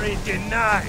Glory denied!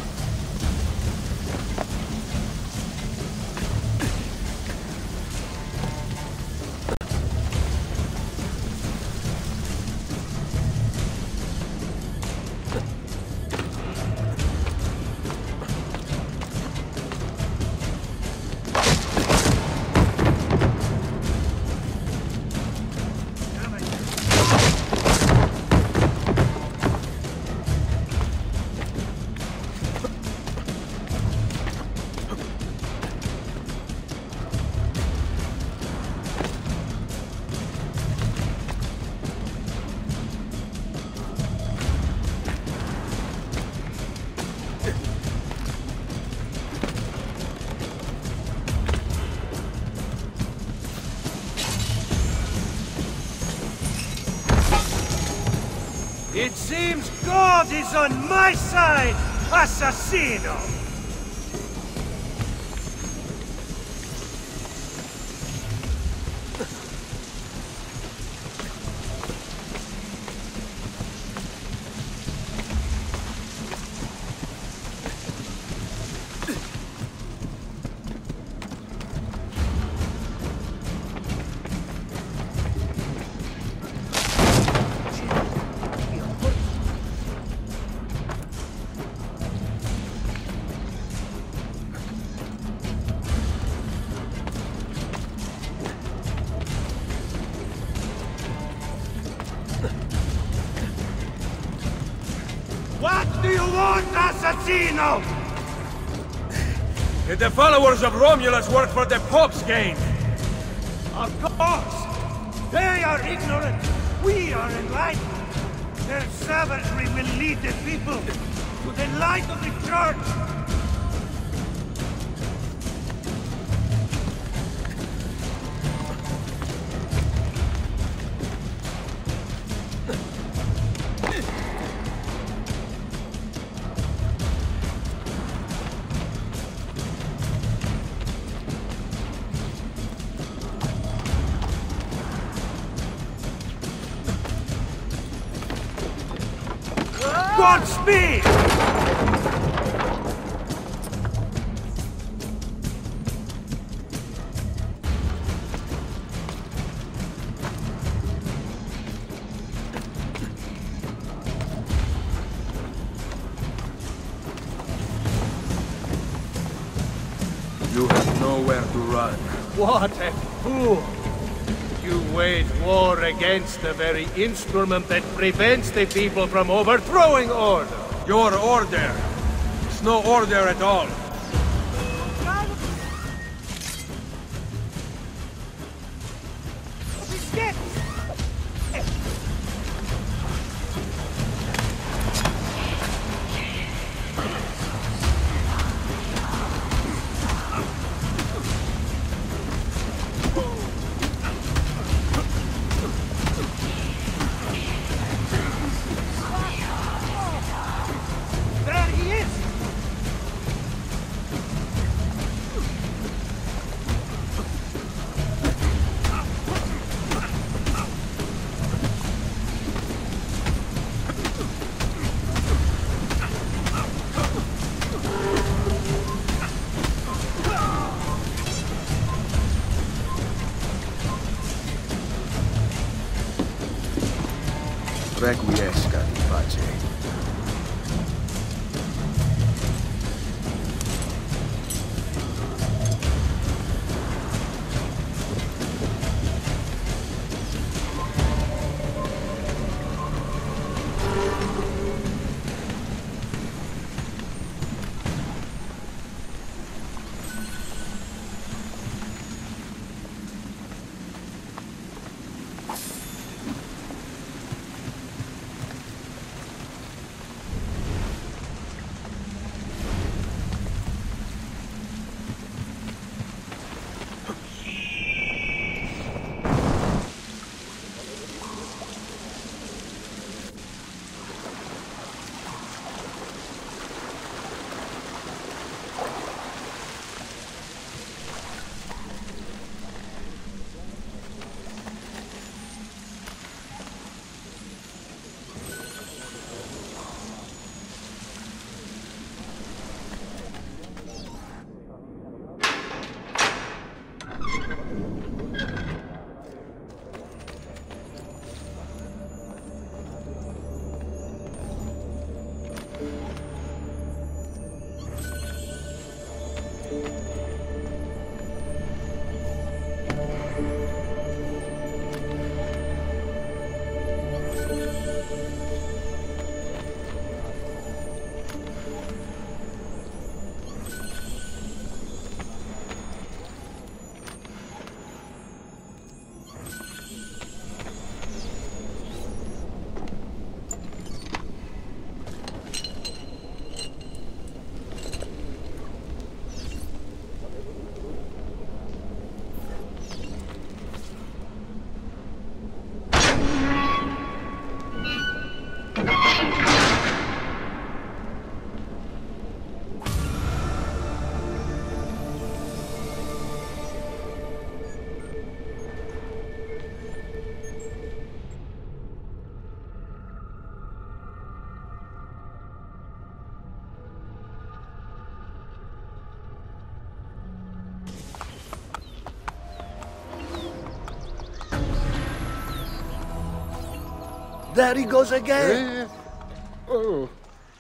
It seems God is on my side, Assassino! What do you want, Assassino? Did the followers of Romulus work for the Pope's gain? Of course! They are ignorant! We are enlightened! Their savagery will lead the people to the light of the Church! Godspeed! You have nowhere to run. What a fool! You wage war against the very instrument that prevents the people from overthrowing order! Your order! It's no order at all. Requiescat in pace. There he goes again. Oh.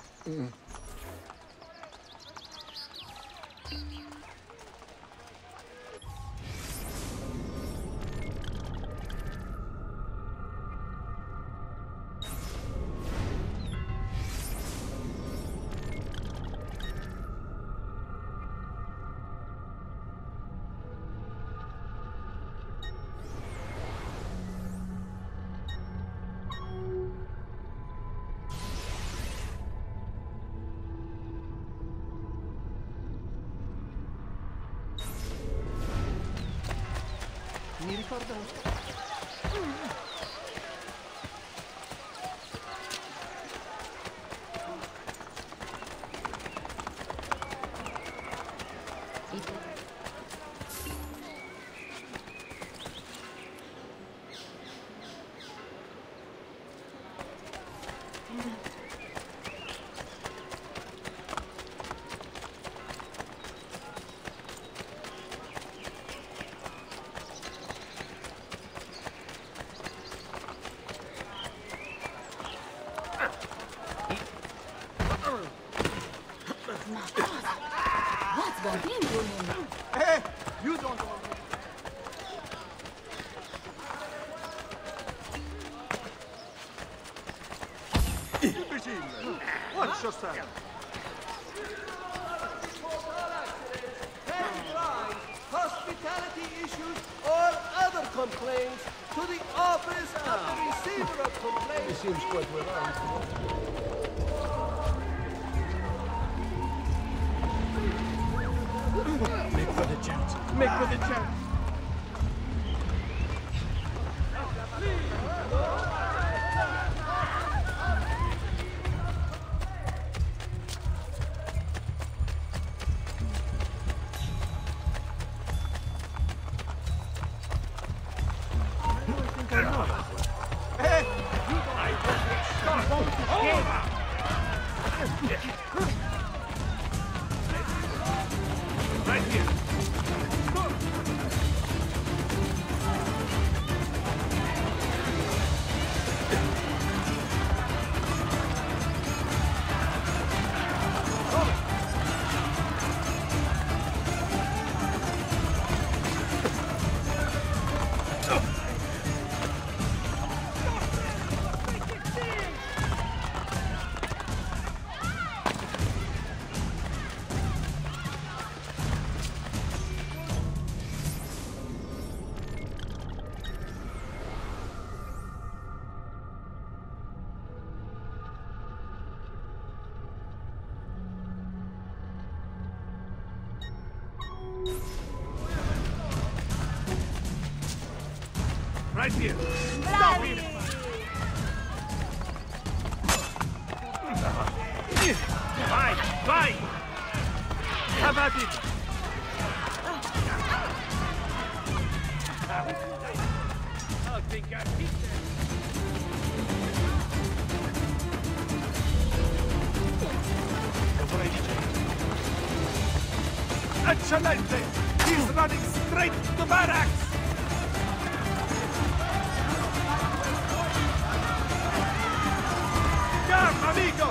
Mi ricordo... What's going on? Hey, you don't want me. What's your style? Hospitality issues or other complaints to the office of the receiver of complaints. It seems quite well armed. Make for the chance. Make for the chance. Right here. Right here. Stop him. Vai, vai. Have at it. I think I beat them. Eccellente! He's running straight to barracks! Amigo!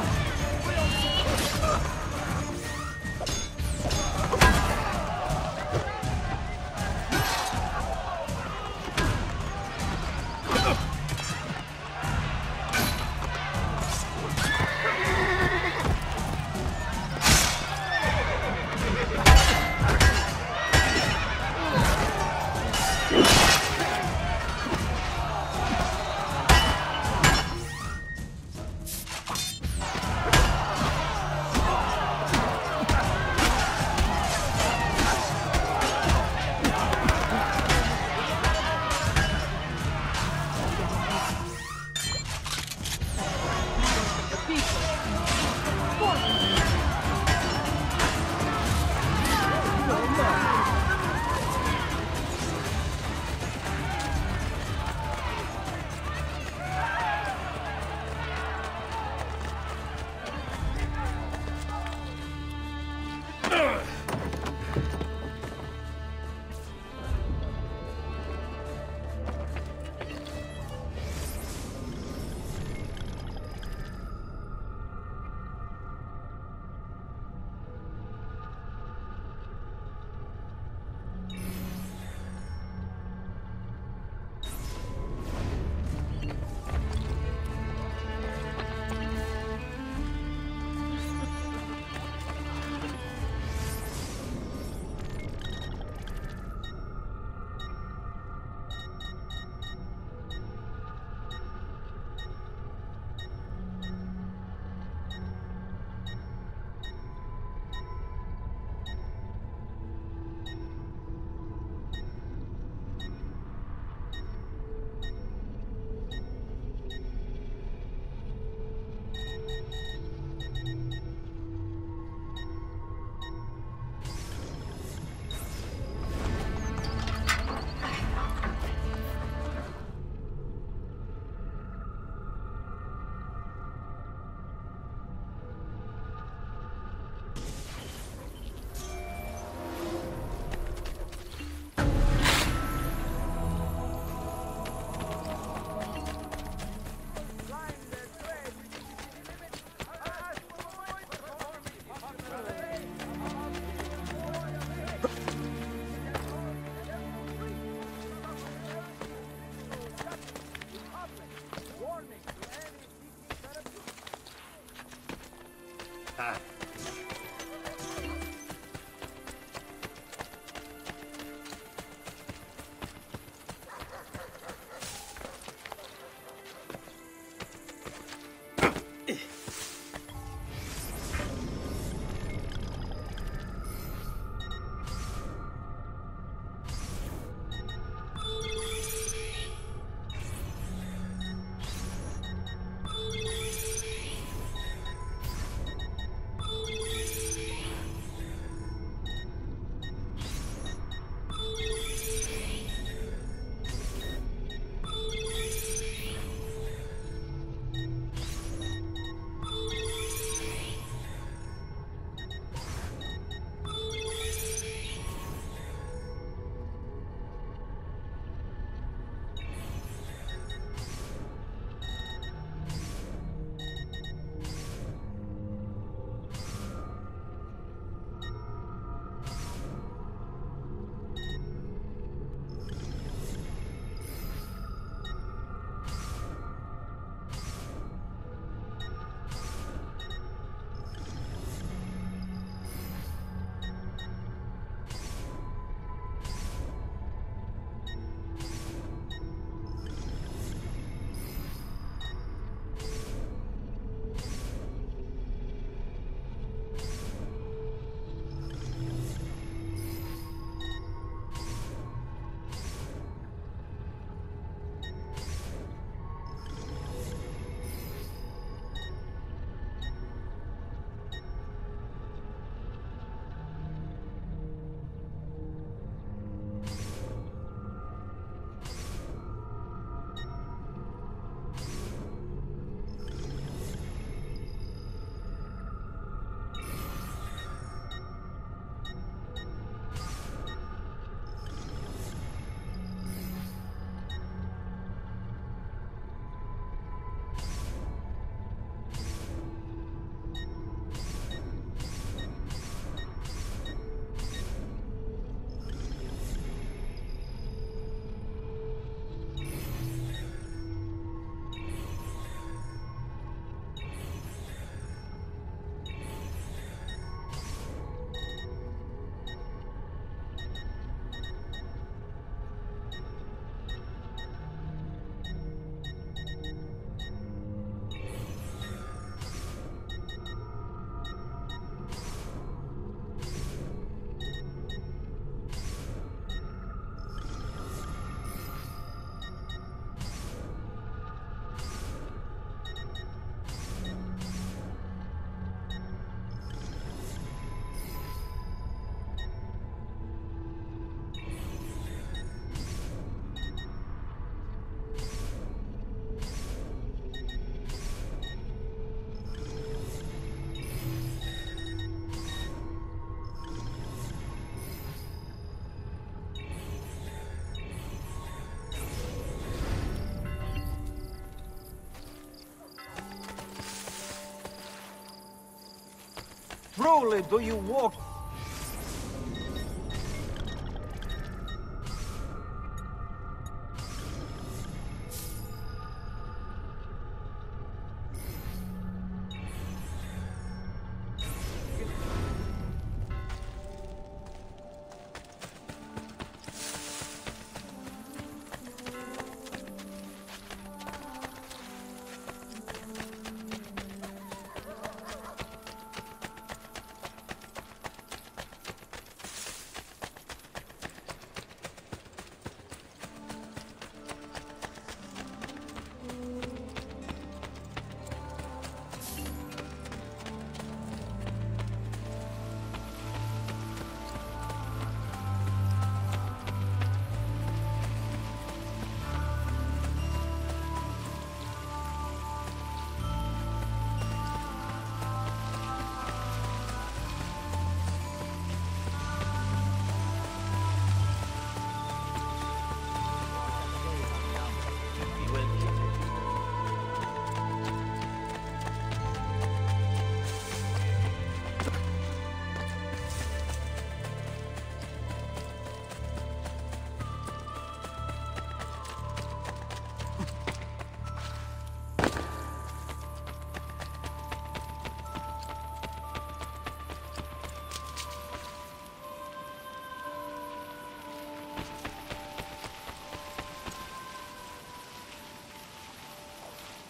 Truly, do you walk?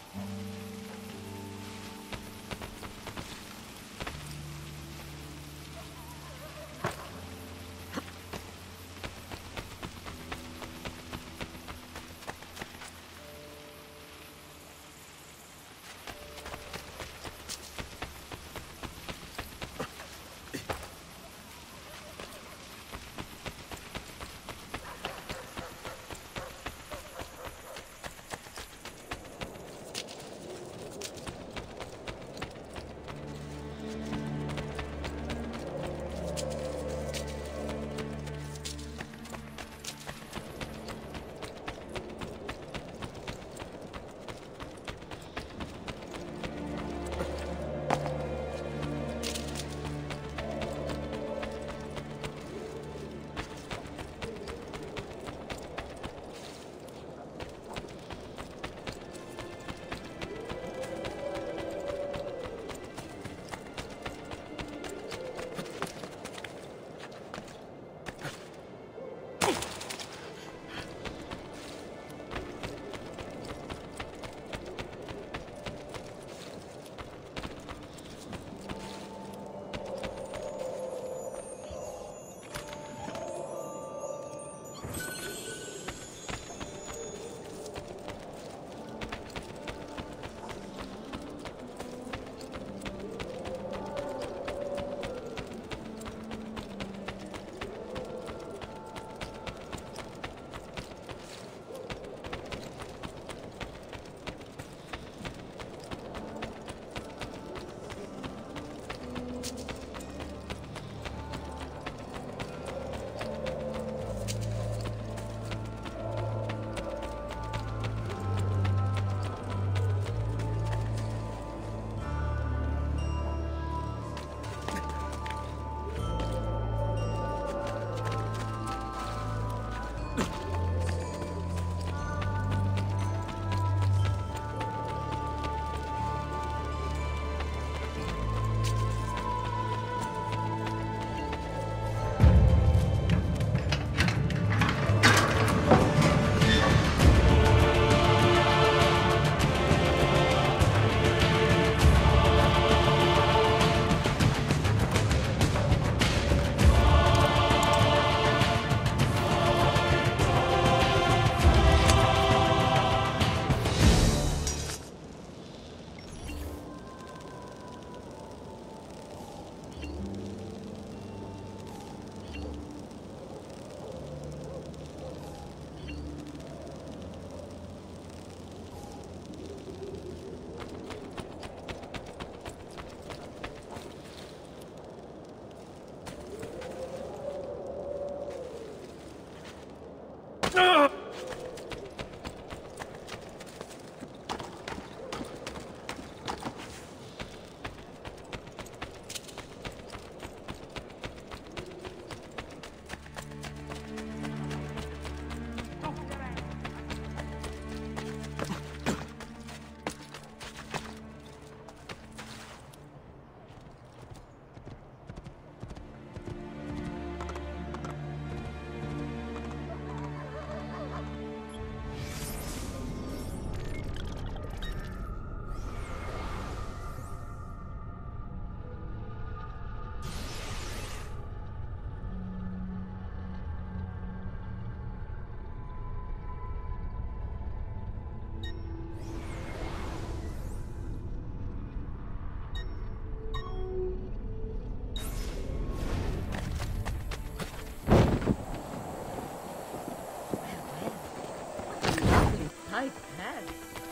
tight pants.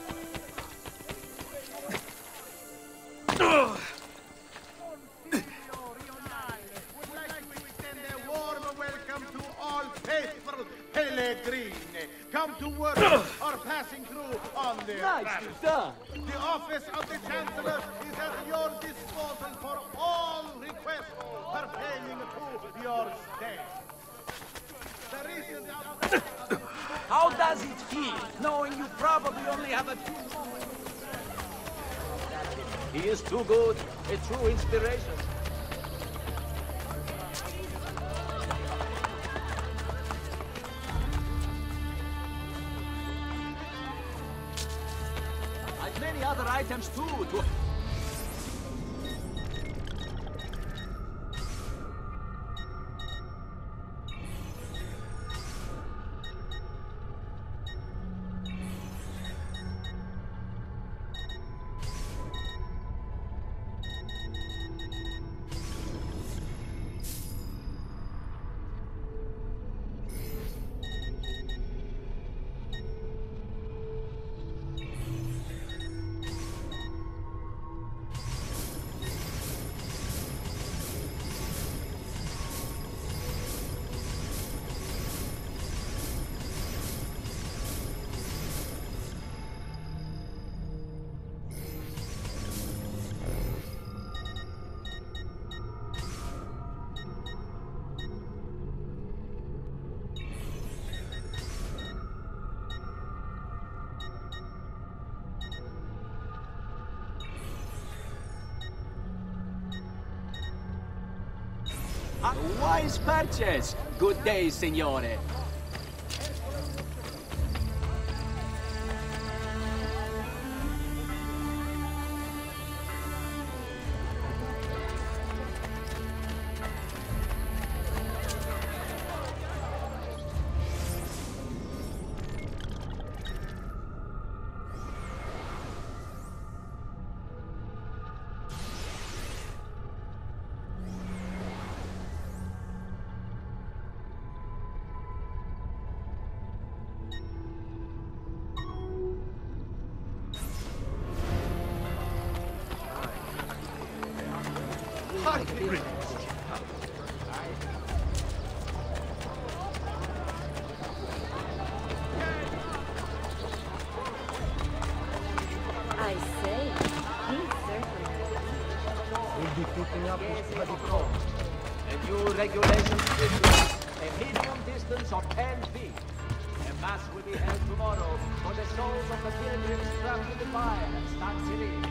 Come to work or passing through on their Nicely done. The office of the Chancellor is at your disposal for all requests pertaining to your stay. The recent How does it feel, knowing you probably only have a few moments? He is too good. A true inspiration. many other items too. A wise purchase. Good day, signore. I say, he's certainly. We'll be picking up this bloody call. A new regulation issued. A minimum distance of 10 feet. A mass will be held tomorrow for the souls of the pilgrims trapped in the fire at Stansili.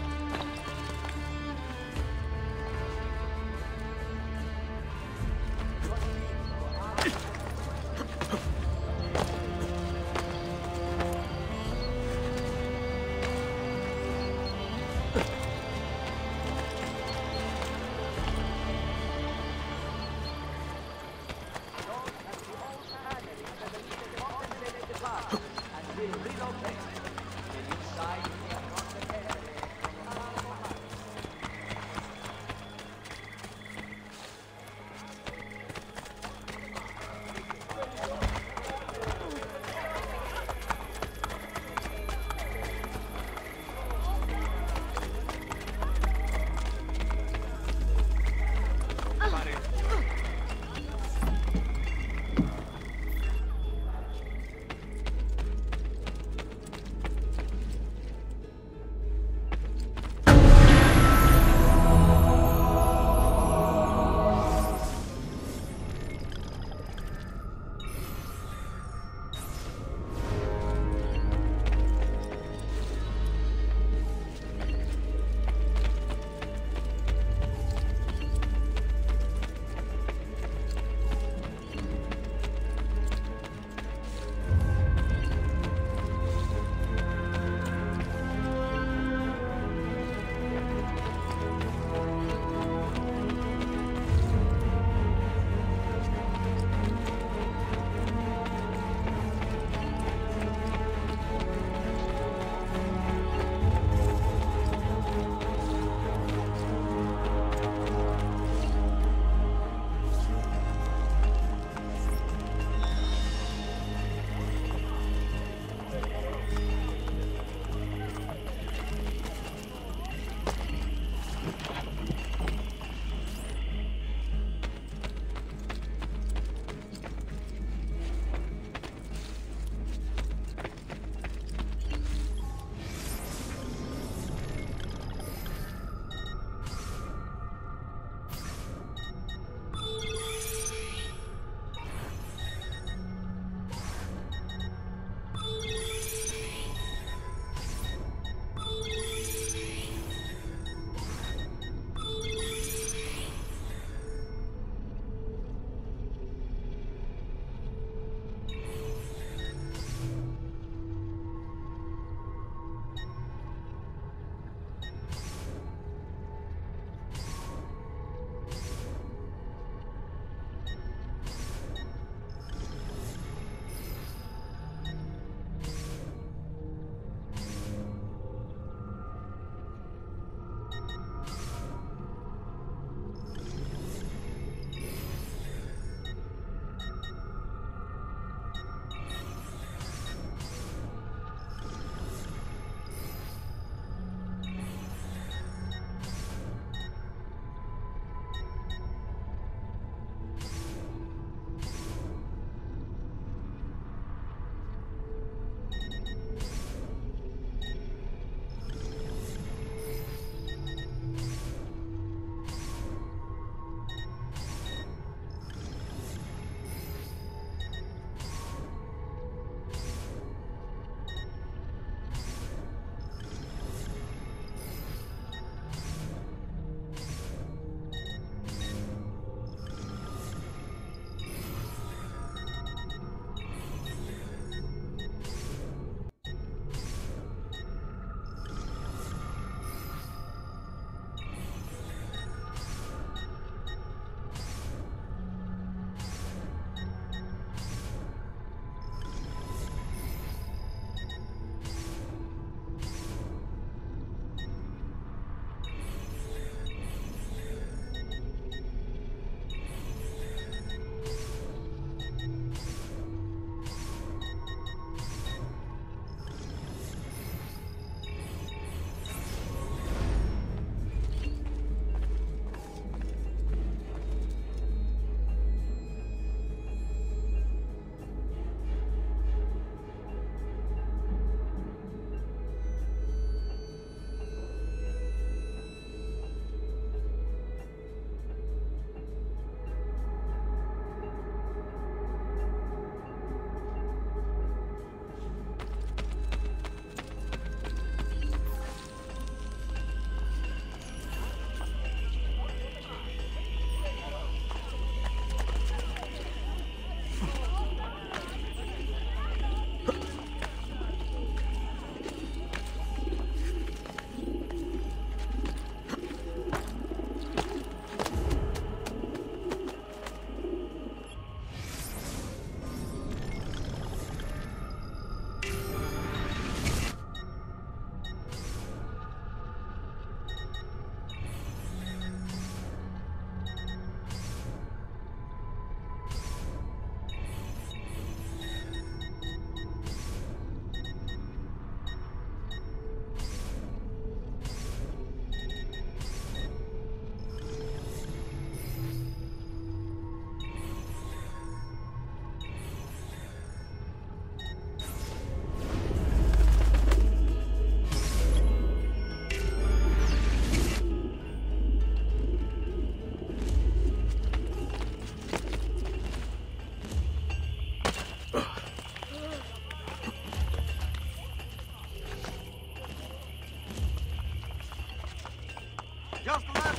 Just last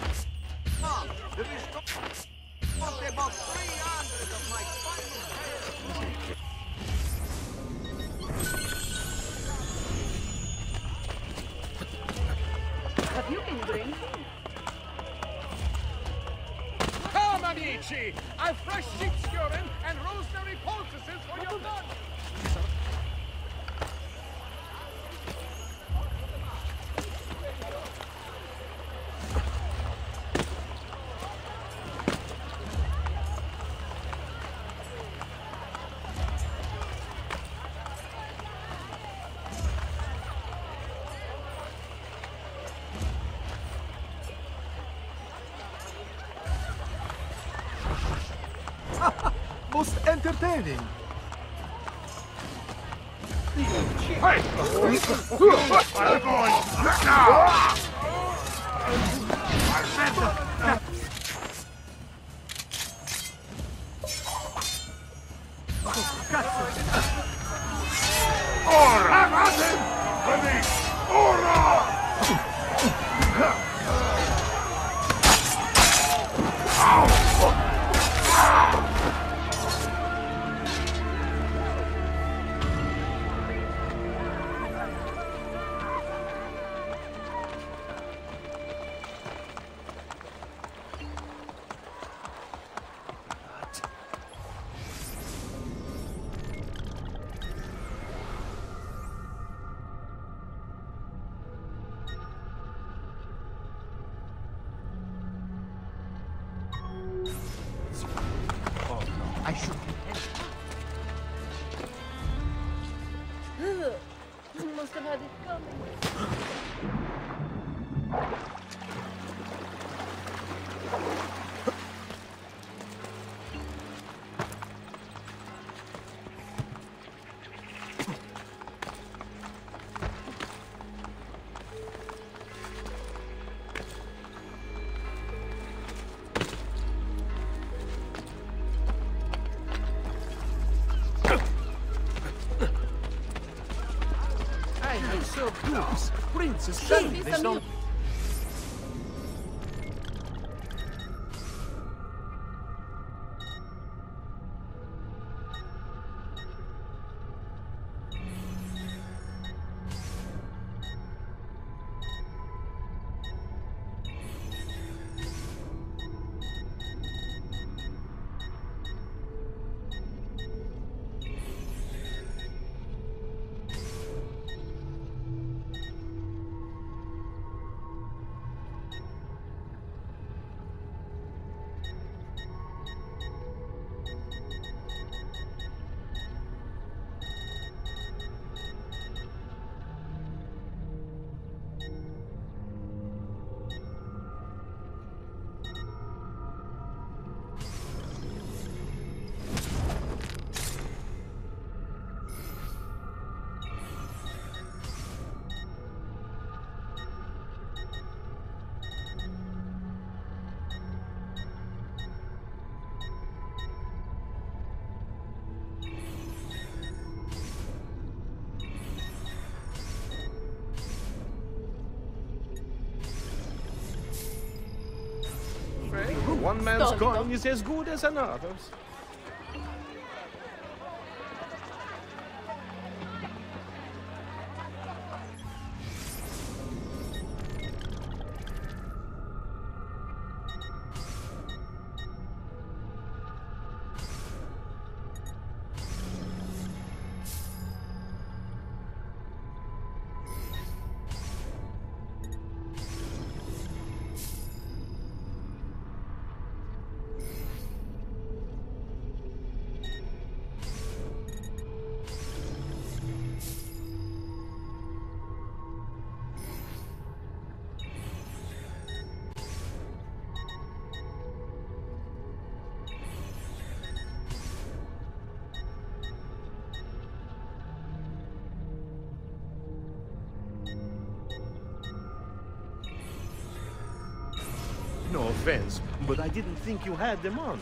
month, the restored about 300 of my finest players. Have you been drinking? Come, amici! I've fresh sheep's urine and rosemary poultices for your lunch! Most entertaining. Hey! I'm going now! Ora! Ora! news. Princess Shelly, they don't... One man's coin is as good as another's. No offense, but I didn't think you had them on.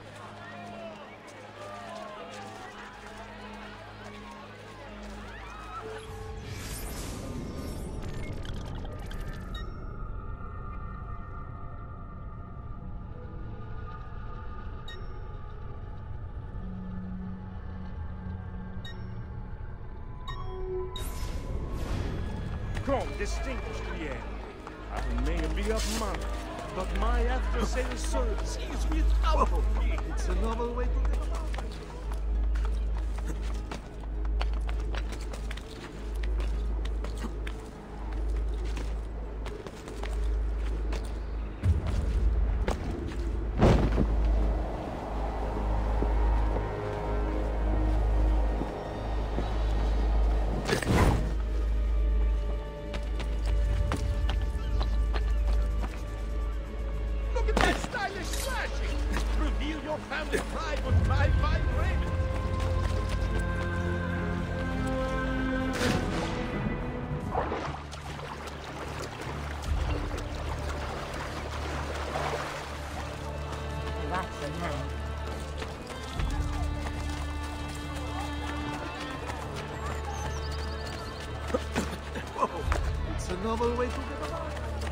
Come, distinguished Liane. I may be of money, but my after-sales service is without fee. It's a novel way to live. Family pride would drive by Raymond. That's a man. Whoa, it's a novel way to get along.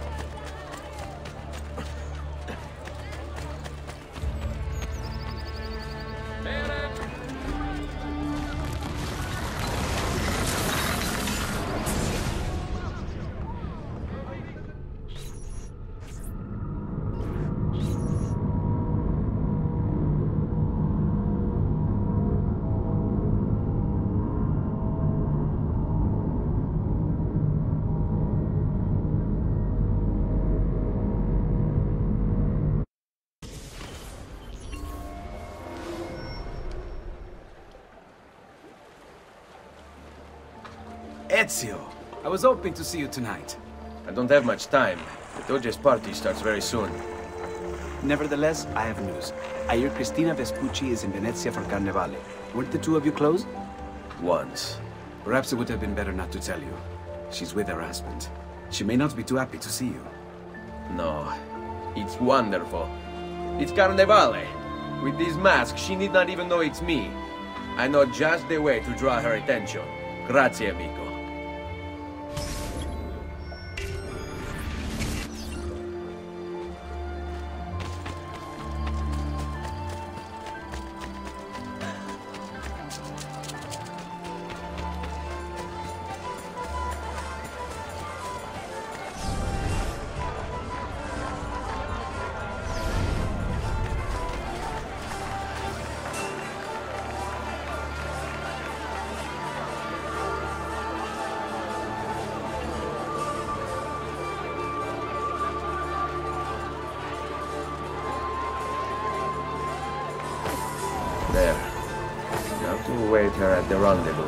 Ezio, I was hoping to see you tonight. I don't have much time. The Doge's party starts very soon. Nevertheless, I have news. I hear Cristina Vespucci is in Venezia for Carnevale. Weren't the two of you close? Once. Perhaps it would have been better not to tell you. She's with her husband. She may not be too happy to see you. No. It's wonderful. It's Carnevale. With this mask, she need not even know it's me. I know just the way to draw her attention. Grazie, amico. await her at the rendezvous.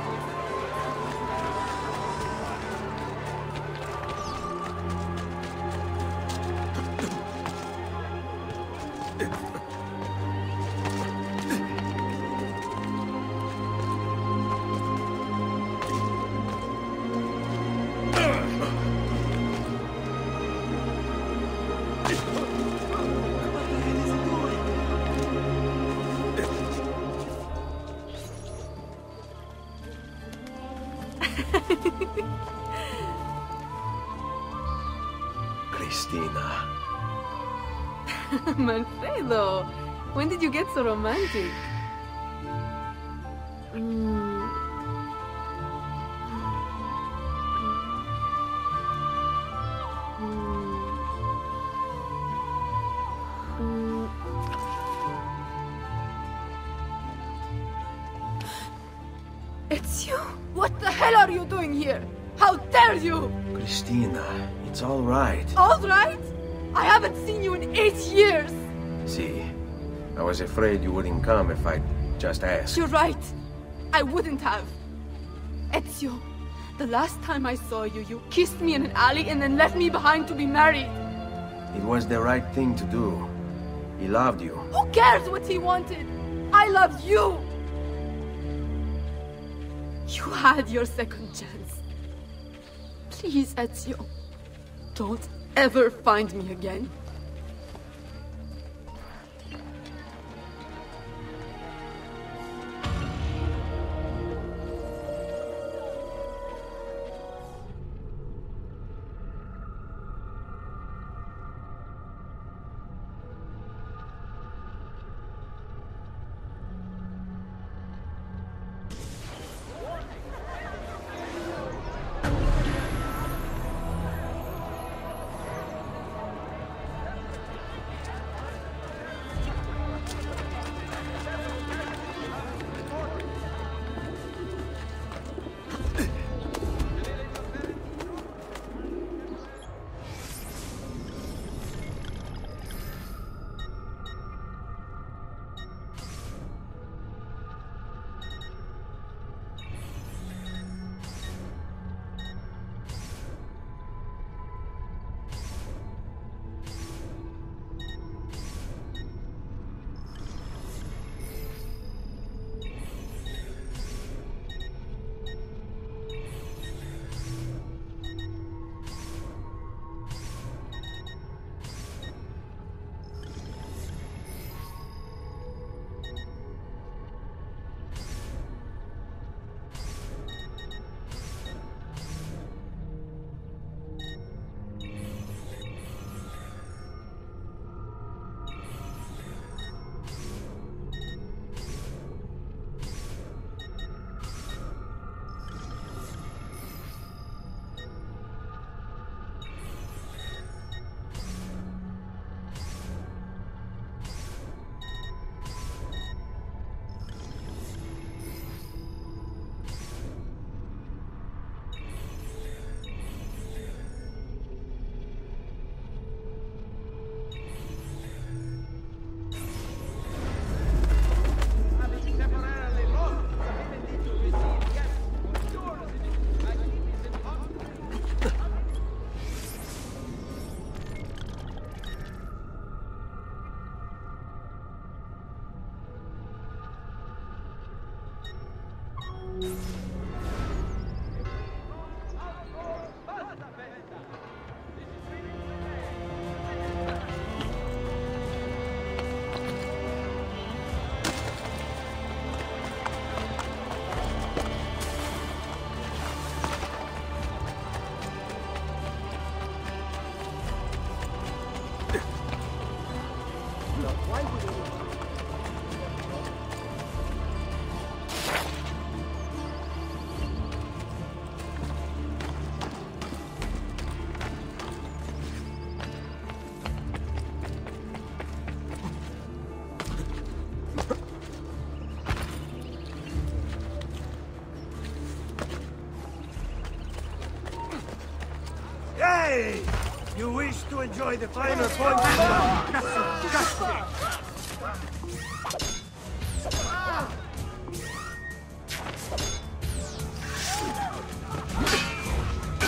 Cristina. Manfredo, when did you get so romantic? It's you? What the hell are you doing here? How dare you? Cristina, it's all right. All right? I haven't seen you in 8 years. See, I was afraid you wouldn't come if I just asked. You're right. I wouldn't have. Ezio, the last time I saw you, you kissed me in an alley and then left me behind to be married. It was the right thing to do. He loved you. Who cares what he wanted? I loved you. You had your second chance. Please, Ezio, don't ever find me again. Hey! You wish to enjoy the finer points of the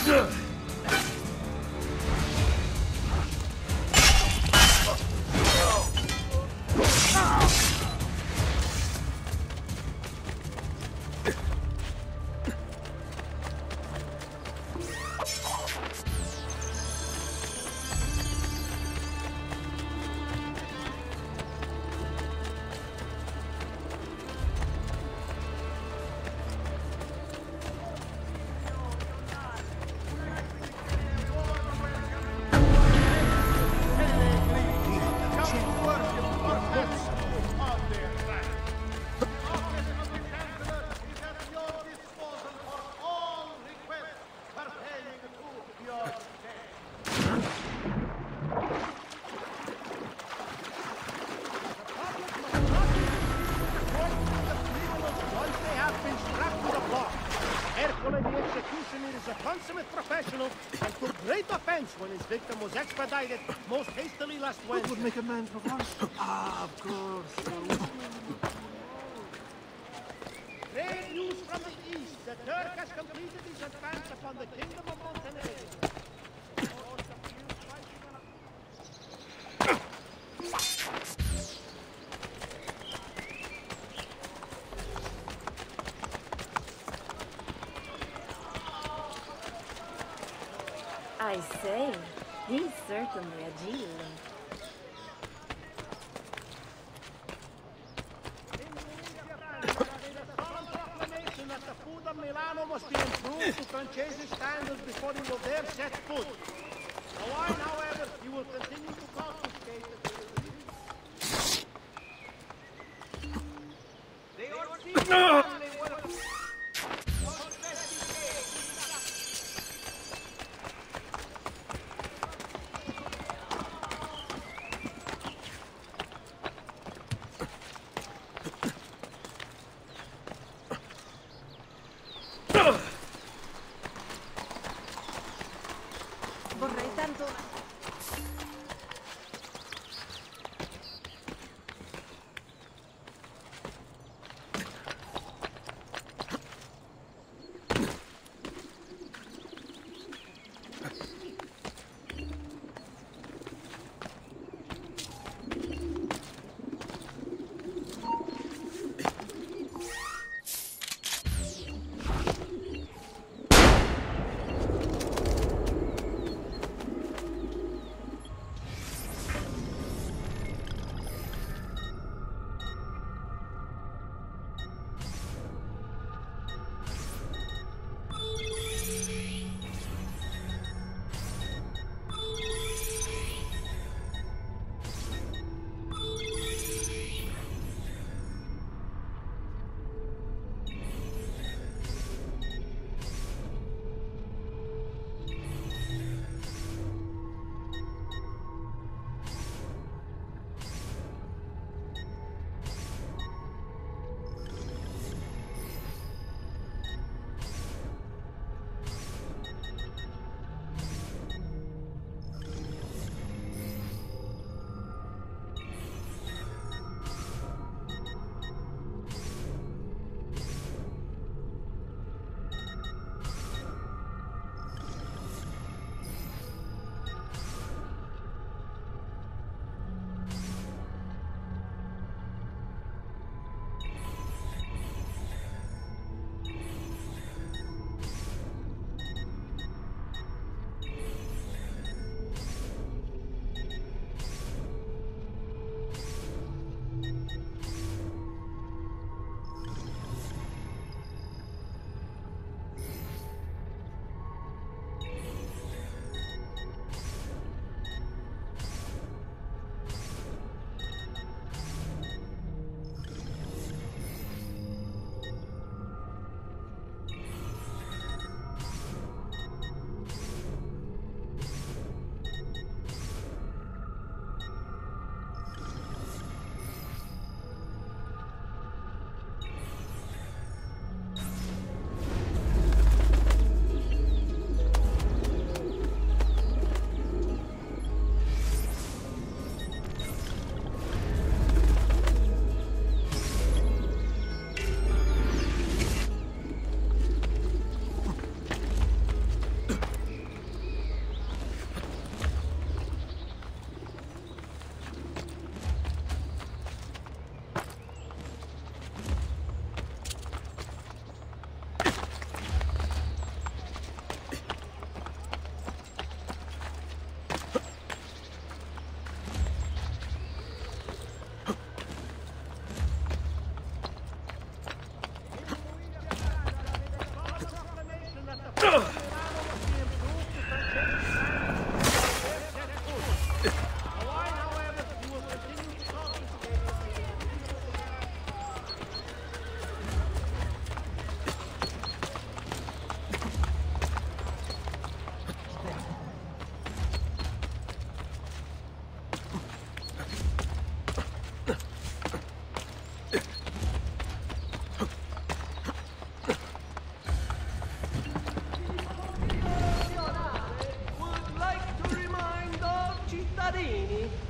When his victim was expedited most hastily last Wednesday. What would make a man perverse? Ah, of course. Great news from the east. The Turk has completed his advance upon the kingdom of Montenegro. I say, he's certainly a Jew. Proclamation that the food of Milano must be improved to Francese standards before he will there set foot. The wine, however, he will continue to confiscate the Vorrei tanto...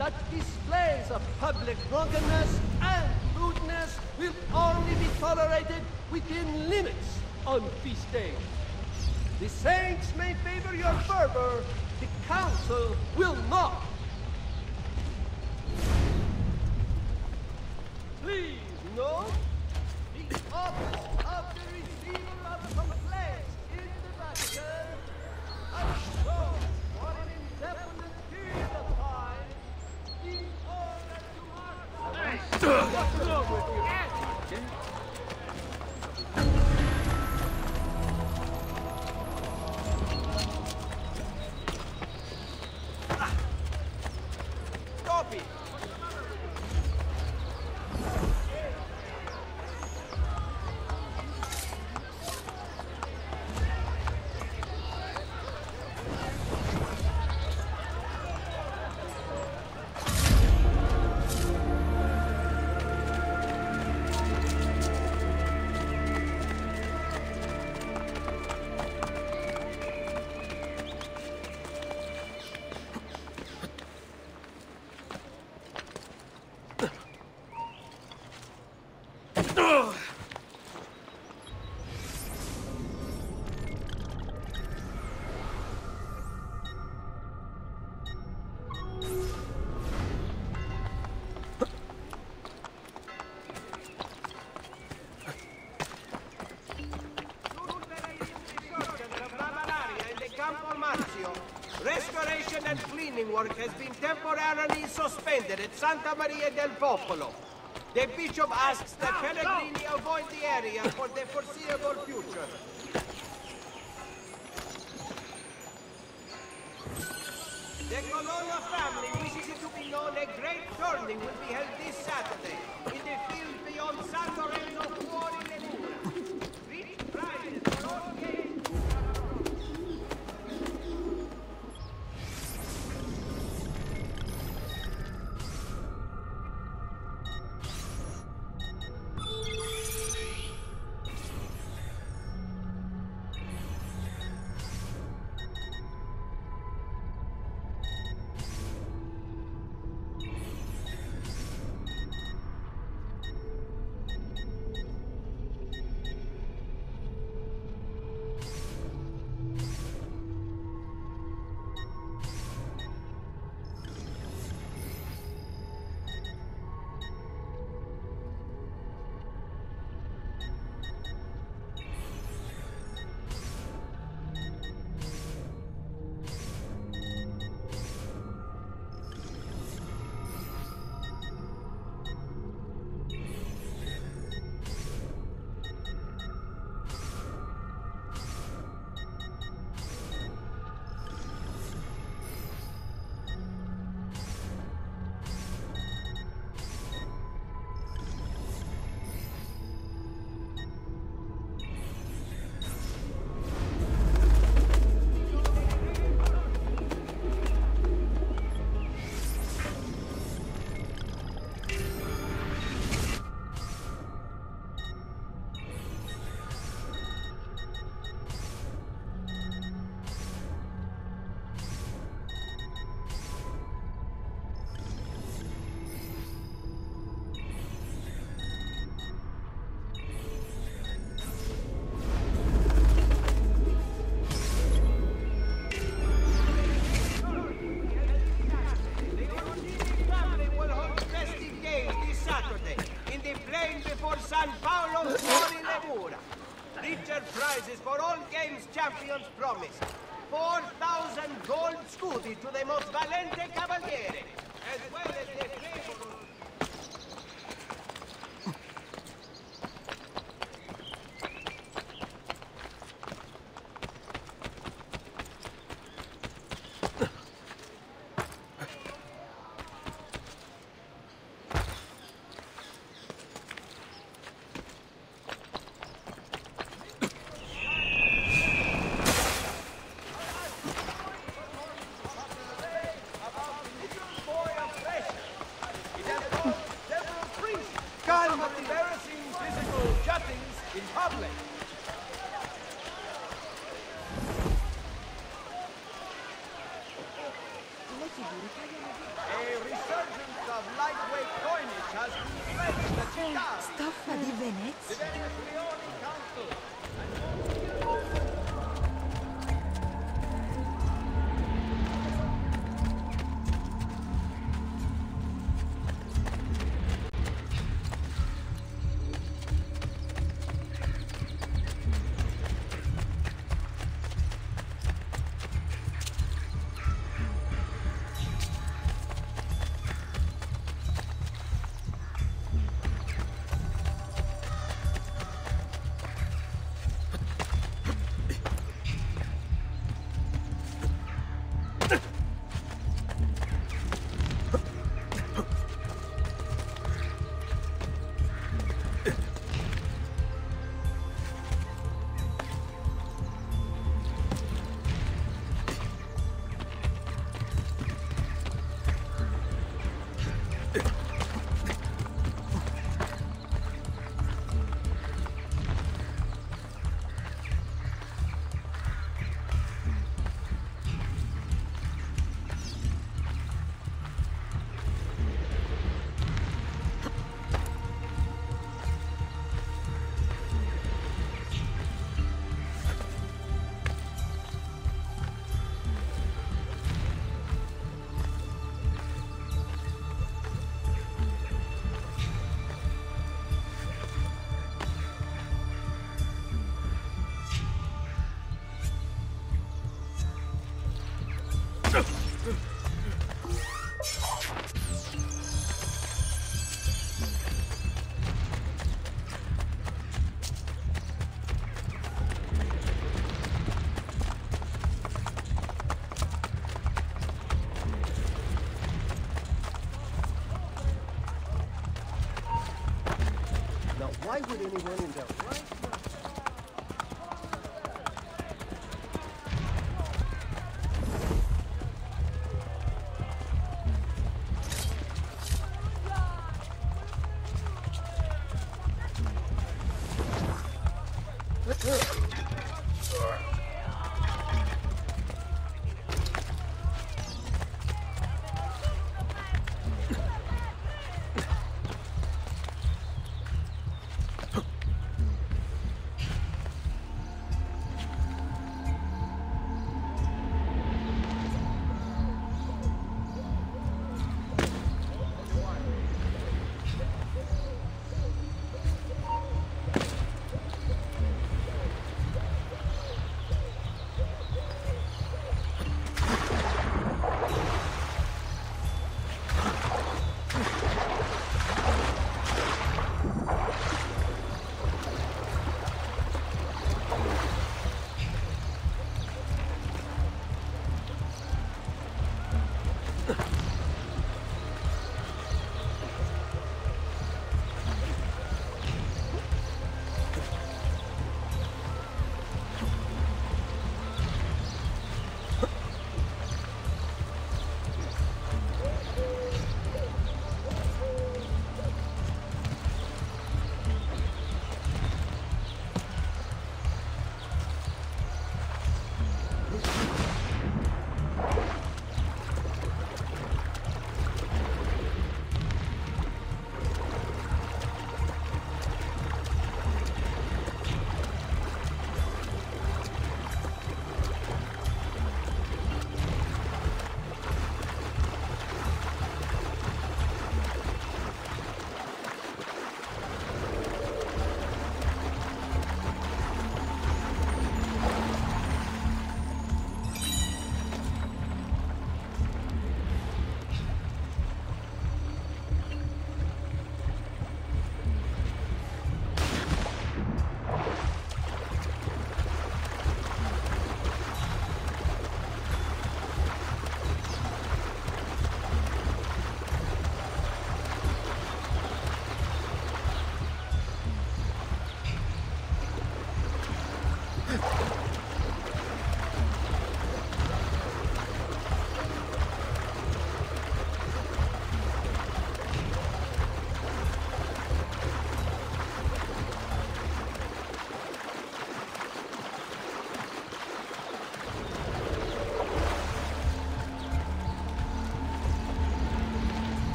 that displays of public drunkenness and lewdness will only be tolerated within limits on feast days. The saints may favor your fervor, the council will not. Please note the office of the receiver of complaints in the Vatican has shown for an indefinite period of time in order to mark. What's wrong with you? Stop it! Restoration and cleaning work has been temporarily suspended at Santa Maria del Popolo. The bishop asks that Pellegrini avoid the area for the foreseeable future. The Colonna family wishes it to be known a great tourney will be held this Saturday in the field beyond San Lorenzo Fuori le Mura. Rich prizes for all games. San Paolo Fuori le Mura. Richer prizes for all games champions promised. 4,000 gold scudi to the most valente cavaliere, as well as the favorable... resurgence of lightweight coinage has inflamed the città. Stoffa di Venezia. The Veneziani Council. Why would anyone in their right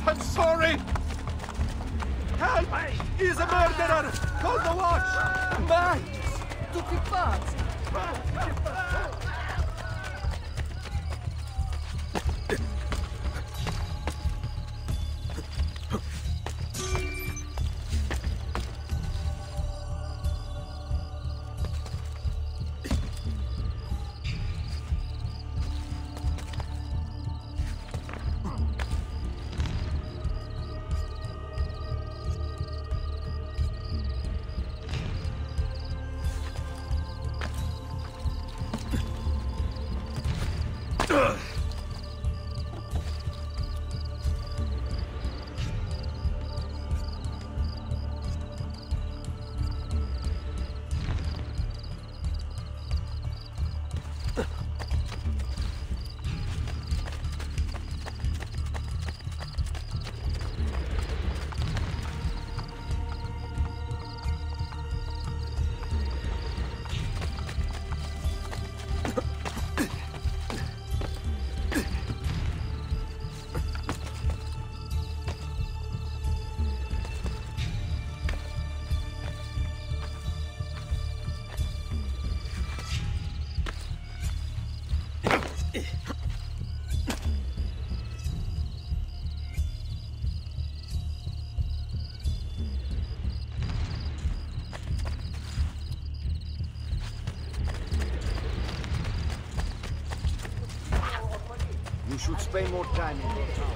I'm sorry! Help! He's a murderer! Call the watch! Max! Tutti pazzi! You should spend more time in your town.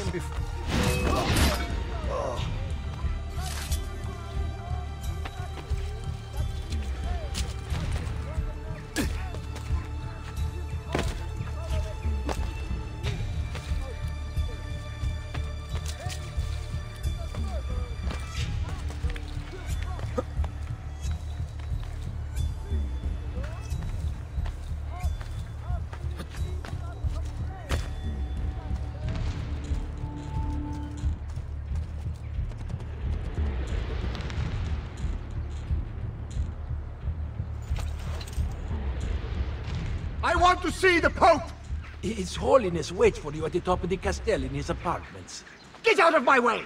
him before. I want to see the Pope! His Holiness waits for you at the top of the castle in his apartments. Get out of my way!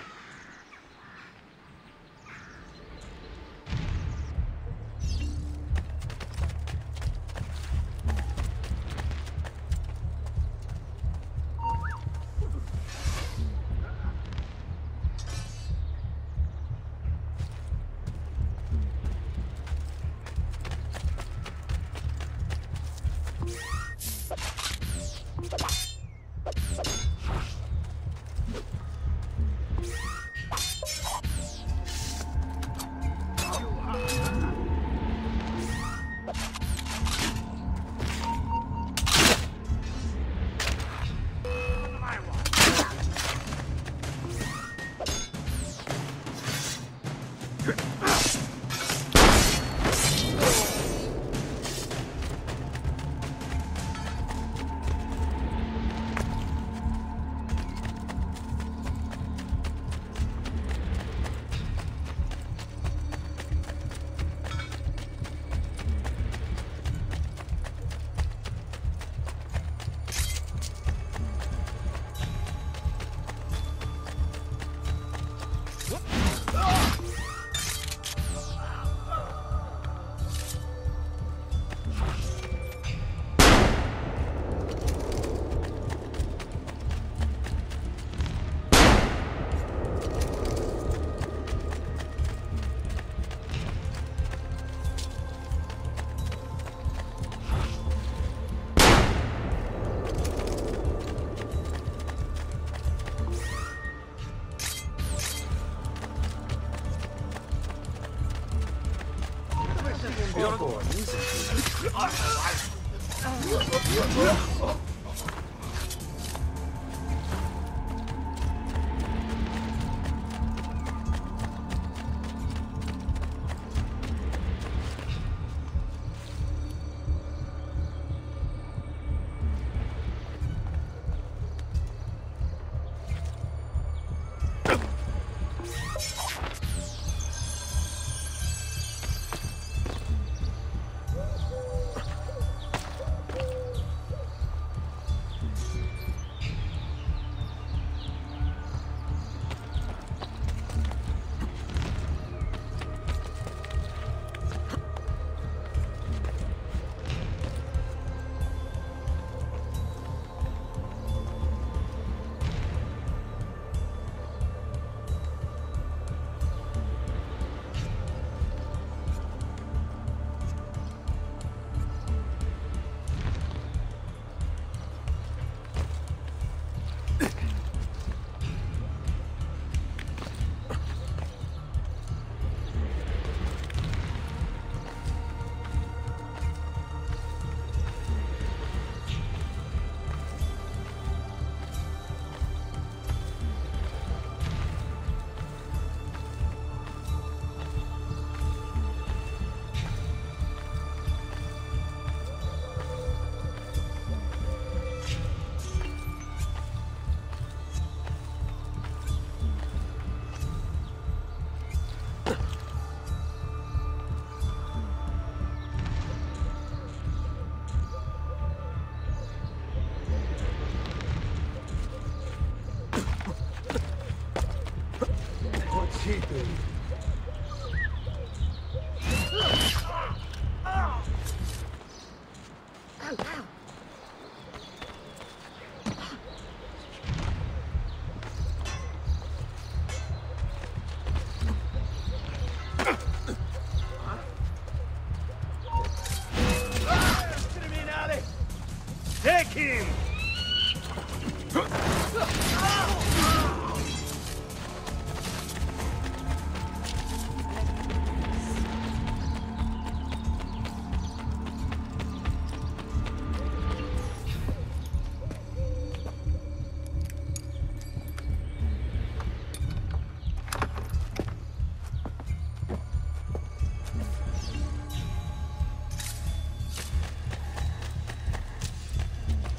Take him!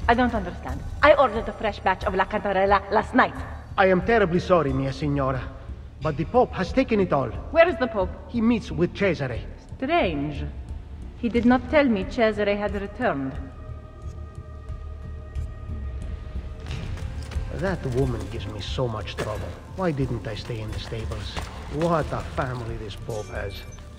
I don't understand. I ordered a fresh batch of La Cantarella last night. I am terribly sorry, mia signora. But the Pope has taken it all. Where is the Pope? He meets with Cesare. Strange. He did not tell me Cesare had returned. That woman gives me so much trouble. Why didn't I stay in the stables? What a family this Pope has.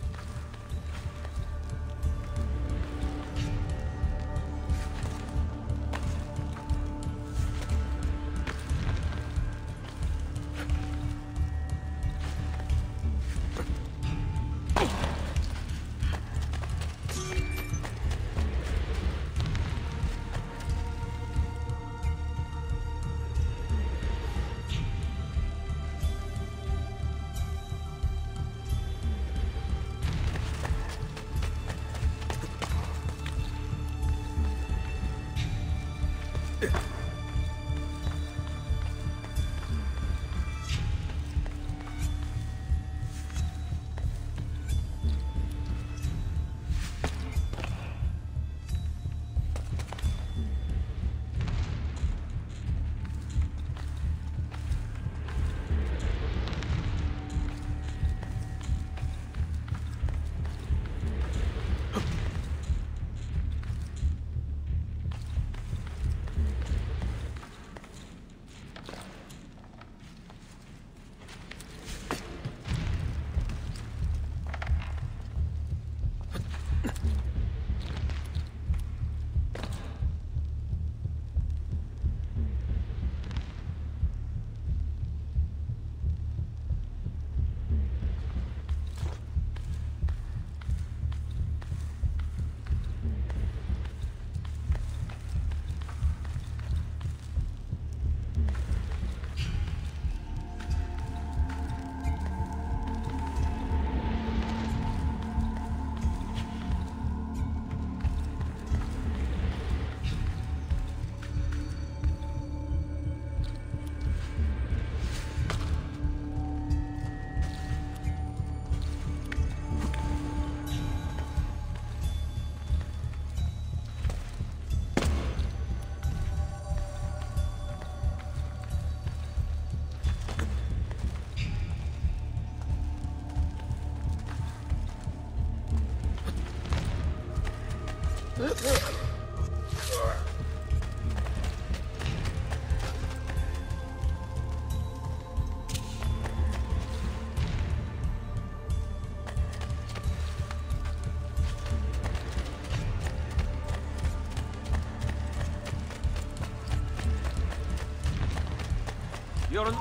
You're...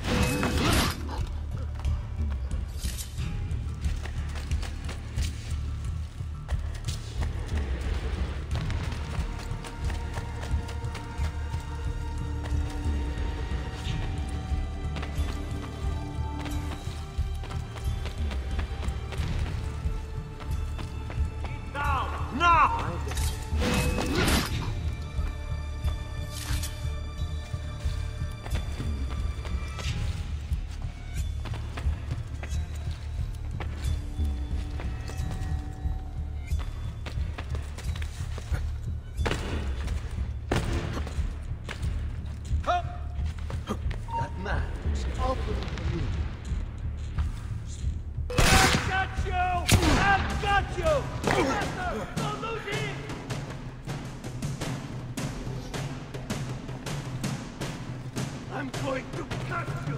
I'm going to cut you!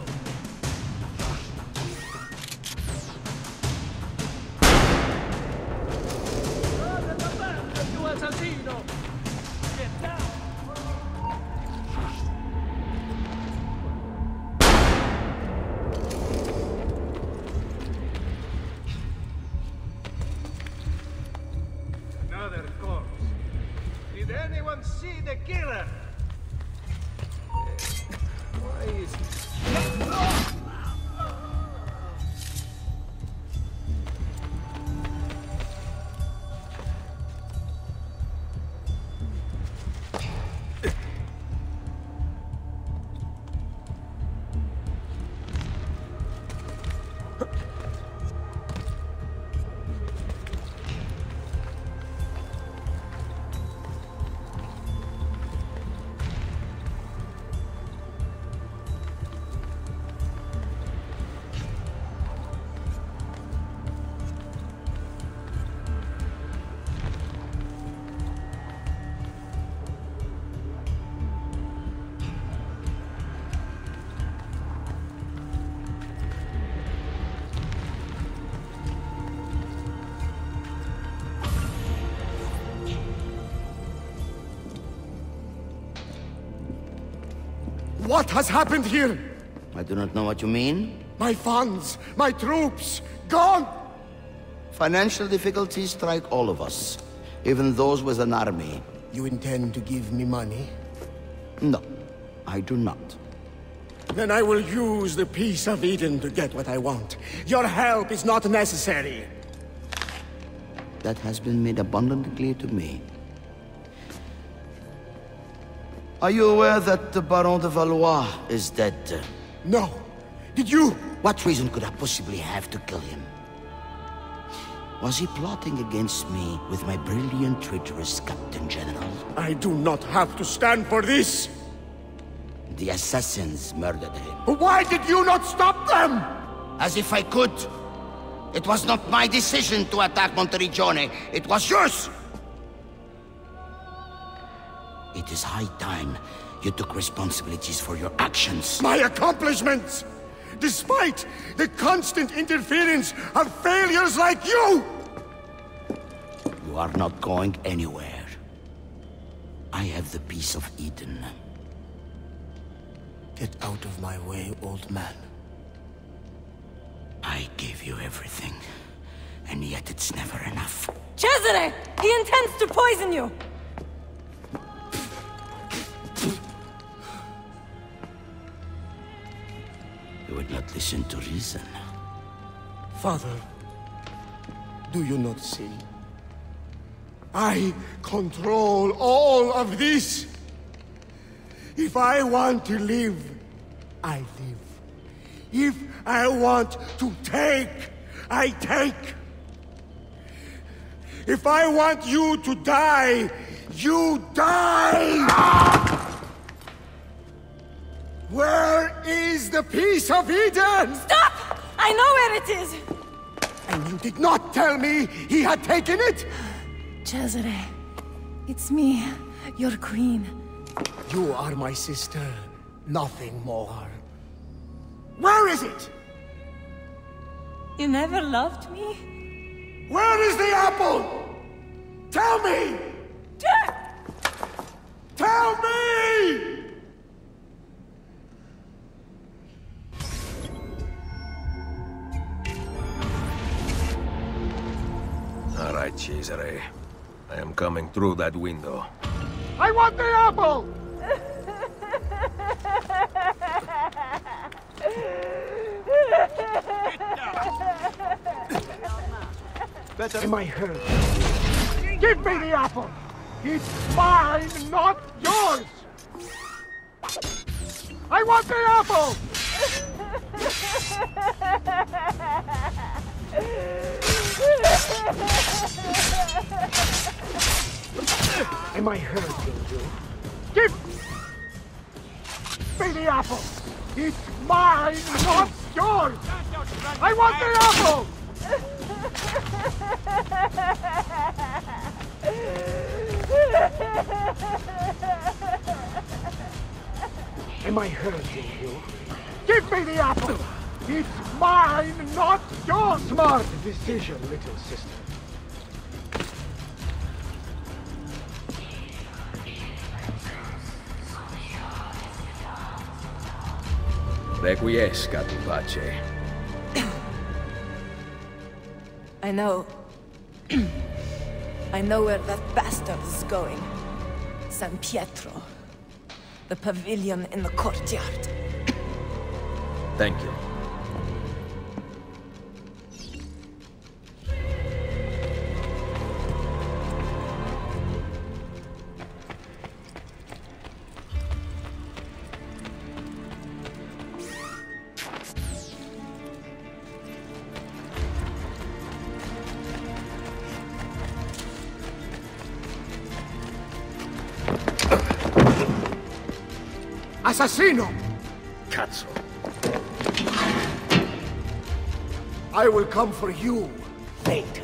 Get down! Another corpse. Did anyone see the killer? Why is he... What has happened here? I do not know what you mean. My funds, my troops, gone! Financial difficulties strike all of us, even those with an army. You intend to give me money? No, I do not. Then I will use the Peace of Eden to get what I want. Your help is not necessary. That has been made abundantly clear to me. Are you aware that the Baron de Valois is dead? No. Did you? What reason could I possibly have to kill him? Was he plotting against me with my brilliant, traitorous Captain General? I do not have to stand for this! The assassins murdered him. Why did you not stop them? As if I could! It was not my decision to attack Monteriggione. It was yours! It is high time you took responsibilities for your actions. My accomplishments! Despite the constant interference of failures like you! You are not going anywhere. I have the Peace of Eden. Get out of my way, old man. I gave you everything, and yet it's never enough. Cesare! He intends to poison you! You would not listen to reason. Father, do you not see? I control all of this. If I want to live, I live. If I want to take, I take. If I want you to die, you die! Where is the Peace of Eden? Stop! I know where it is! And you did not tell me he had taken it? Cesare, it's me, your queen. You are my sister, nothing more. Where is it? You never loved me? Where is the apple? Tell me! Tell me! All right, Cesare. I am coming through that window. I want the apple! Am I hurt? Give me the apple! It's mine, not yours! I want the apple! Am I hurting you? Give me the apple! It's mine, not yours! I want the apple! Am I hurting you? Give me the apple! It's mine, not yours! Smart decision, little sister. Requiescat in pace. I know. I know where that bastard is going. San Pietro. The pavilion in the courtyard. Thank you. Assassino! Cazzo. I will come for you later.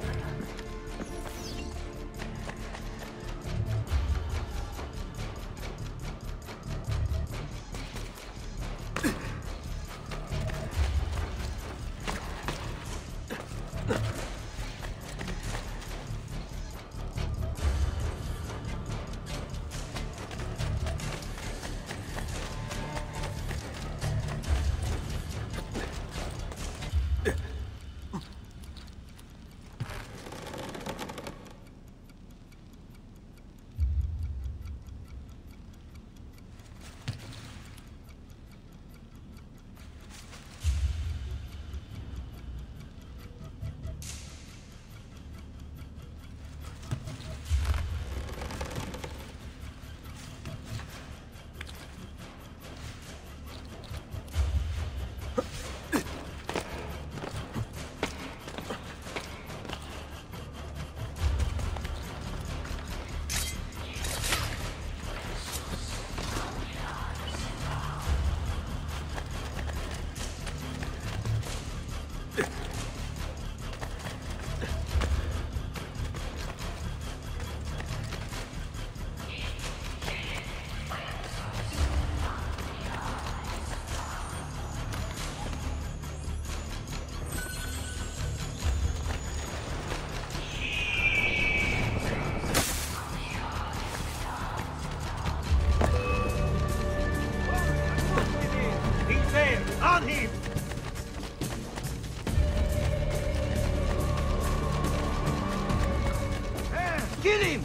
Kill him!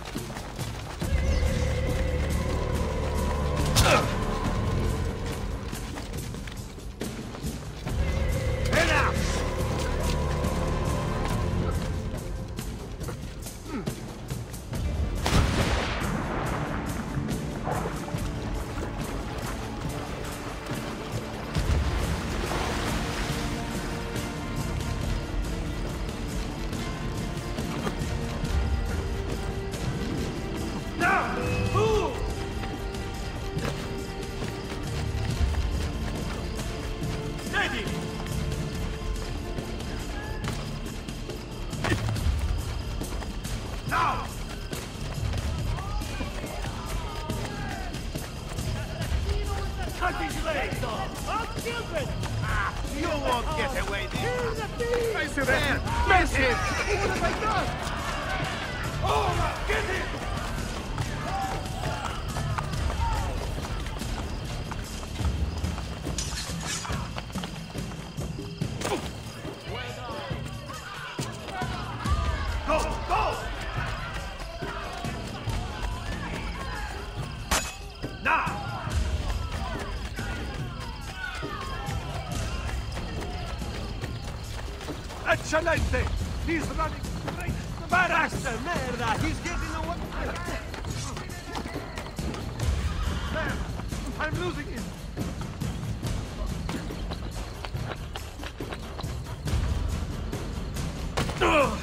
You won't get away this. Face it there! Message! What have I done? Oh, get him! Go! Go! Now! Excelente! He's running straight to the barracks! Merda! He's getting away! Man, I'm losing him! Ugh!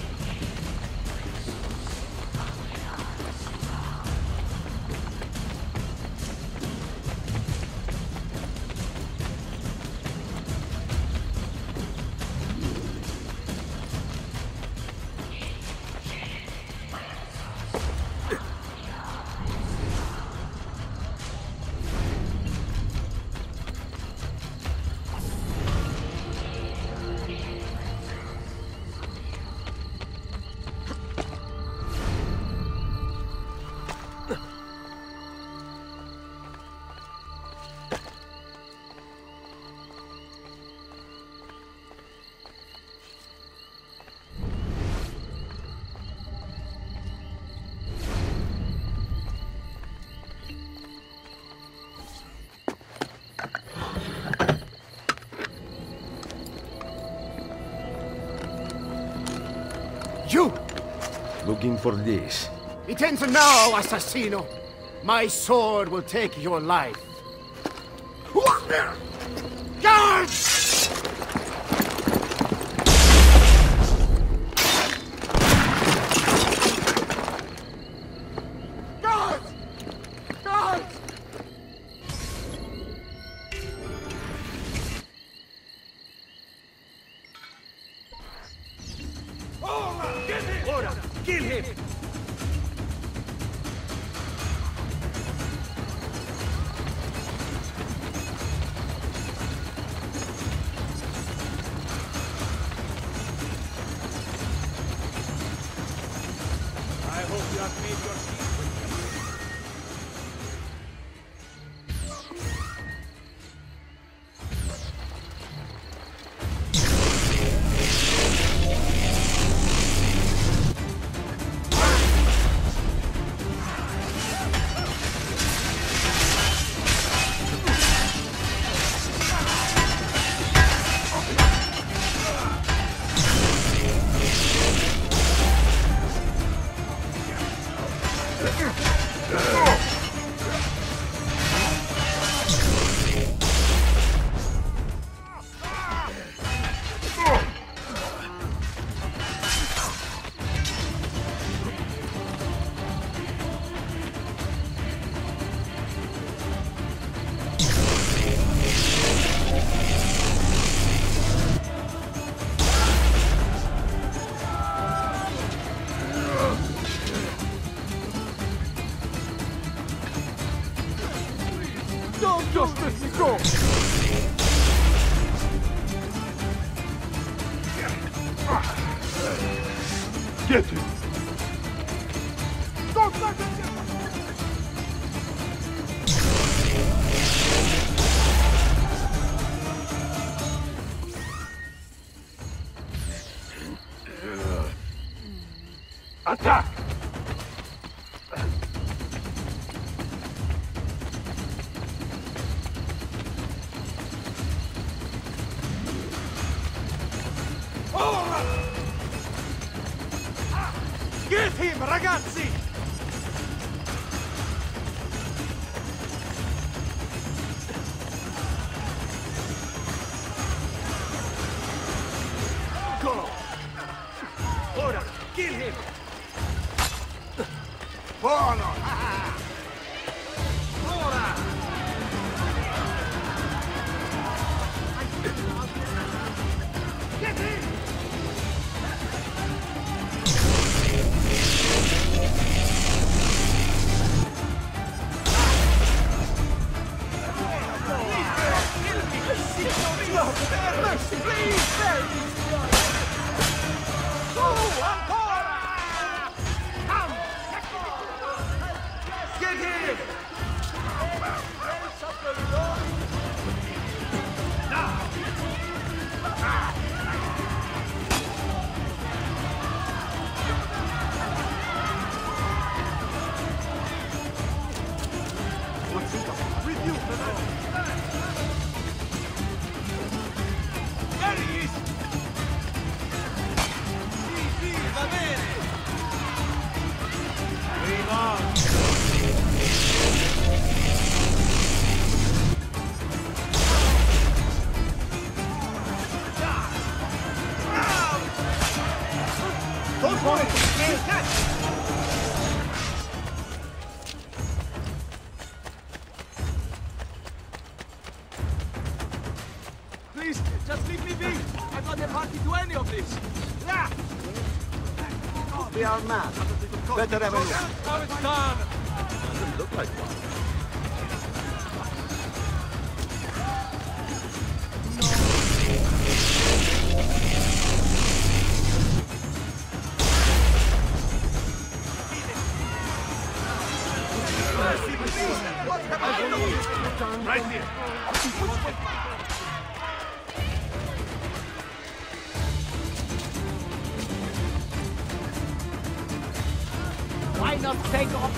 You! Looking for this. It ends now, assassino! My sword will take your life. Guards! Guards! Guards! Oh, get him! Ora, kill him! I hope you have made your peace with him. Don't just let me go! Get him! Don't let him get Attack! him, ragazzi! Go! Ora, kill him! Buono! Ora! Get him! Mercy, please, spare me! Su, ancora! Come! Get him! With you, there he is! Sì, va bene! Don't worry! Catch! Please, just leave me be! I'm not a party to any of this! Yeah! We are mad. Better have a look. Now it's done! Doesn't look like one. Right here! Why not take off?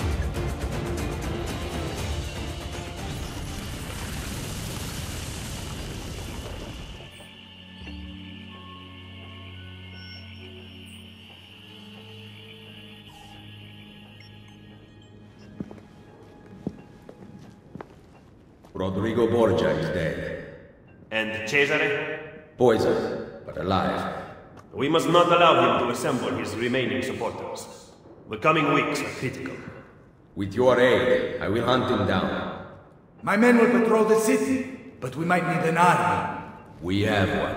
Rodrigo Borgia is dead. And Cesare? Poisoned, but alive. We must not allow him to assemble his remaining supporters. The coming weeks are critical. With your aid, I will hunt him down. My men will patrol the city, but we might need an army. We have one.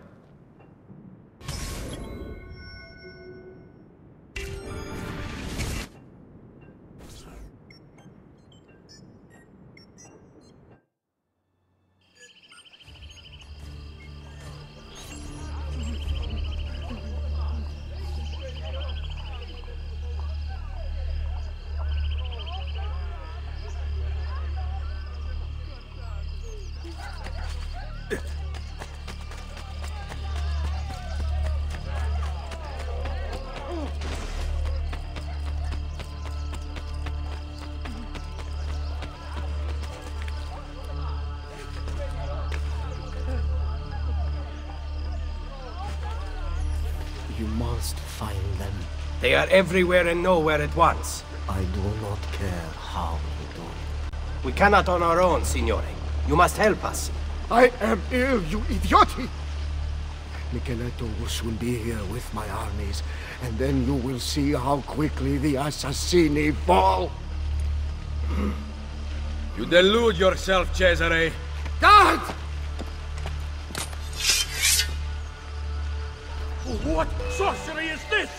You must find them. They are everywhere and nowhere at once. I do not care how you do it. We cannot on our own, Signore. You must help us. I am ill, you idioti! Micheletto will soon be here with my armies, and then you will see how quickly the Assassini fall! You delude yourself, Cesare. God! What sorcery is this?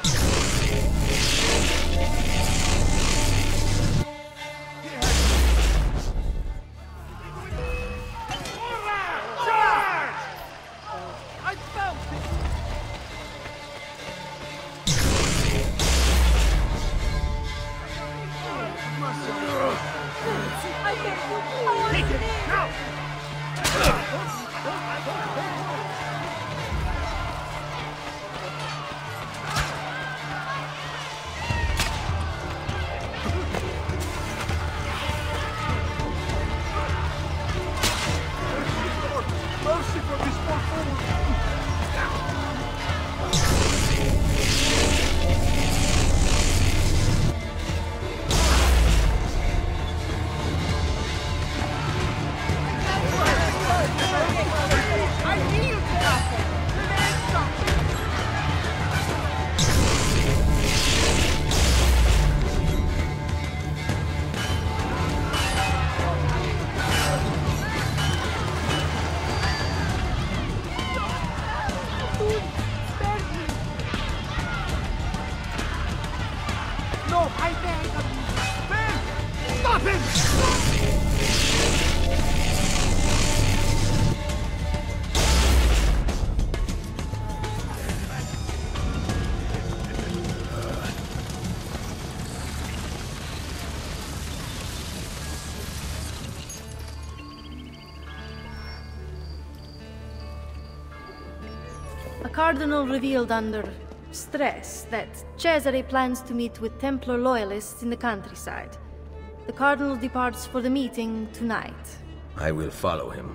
Charge! I found it! Take it now! Mercy for this poor fool! A cardinal revealed under stress that Cesare plans to meet with Templar loyalists in the countryside. The cardinal departs for the meeting tonight. I will follow him.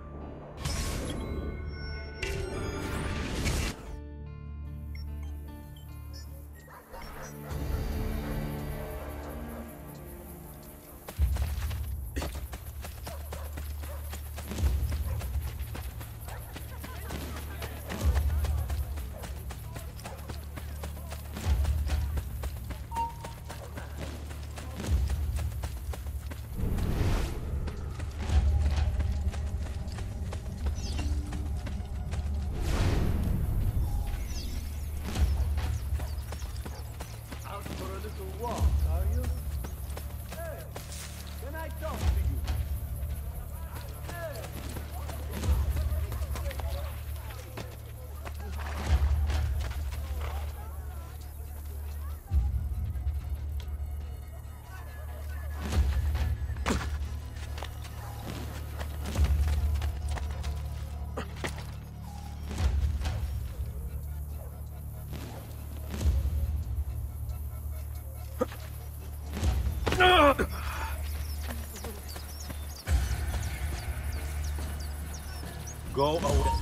Go away.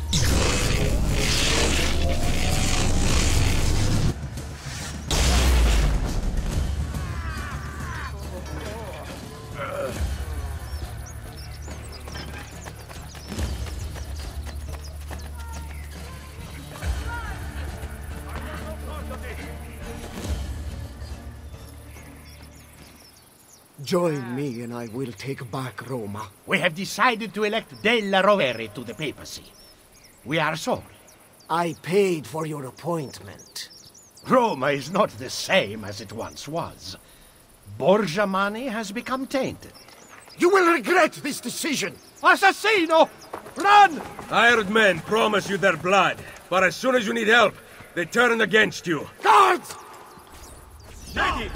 Join me and I will take back Roma. We have decided to elect Della Rovere to the papacy. We are sorry. I paid for your appointment. Roma is not the same as it once was. Borgia money has become tainted. You will regret this decision! Assassino! Run! Hired men promise you their blood, but as soon as you need help, they turn against you. Guards! Ready!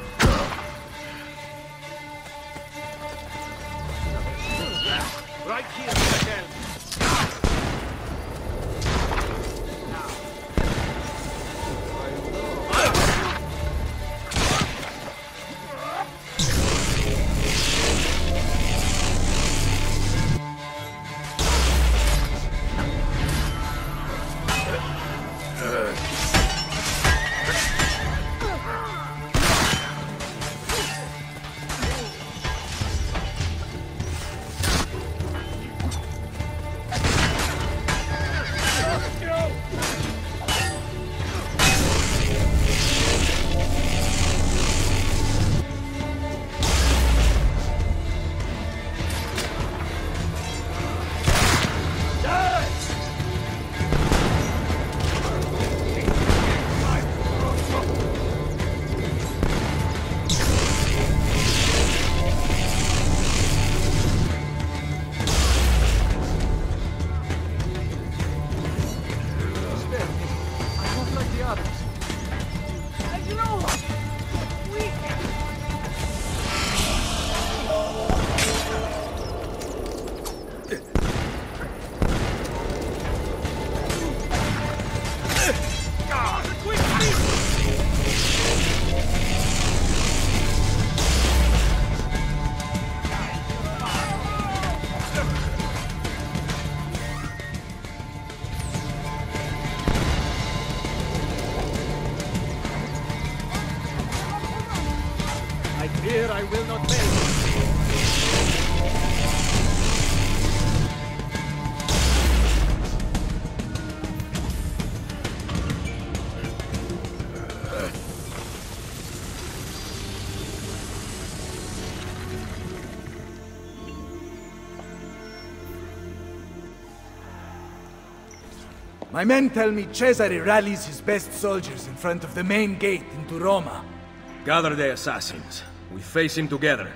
Right here, Miguel. Here I will not make. My men tell me Cesare rallies his best soldiers in front of the main gate into Roma. Gather the assassins. We face him together.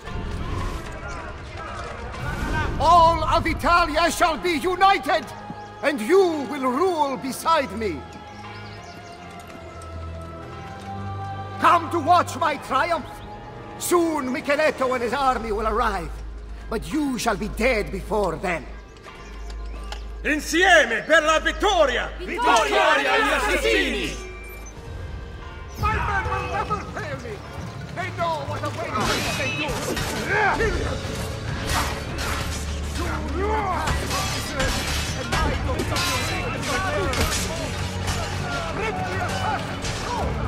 All of Italia shall be united! and you will rule beside me. Come to watch my triumph. Soon Micheletto and his army will arrive, but you shall be dead before then. Insieme per la vittoria! Vittoria agli assassini! My men will never fail me! They know what awaits them if they do! Kill them! Soon you will pass from this earth, and I will reign in the world! Bring the assassins!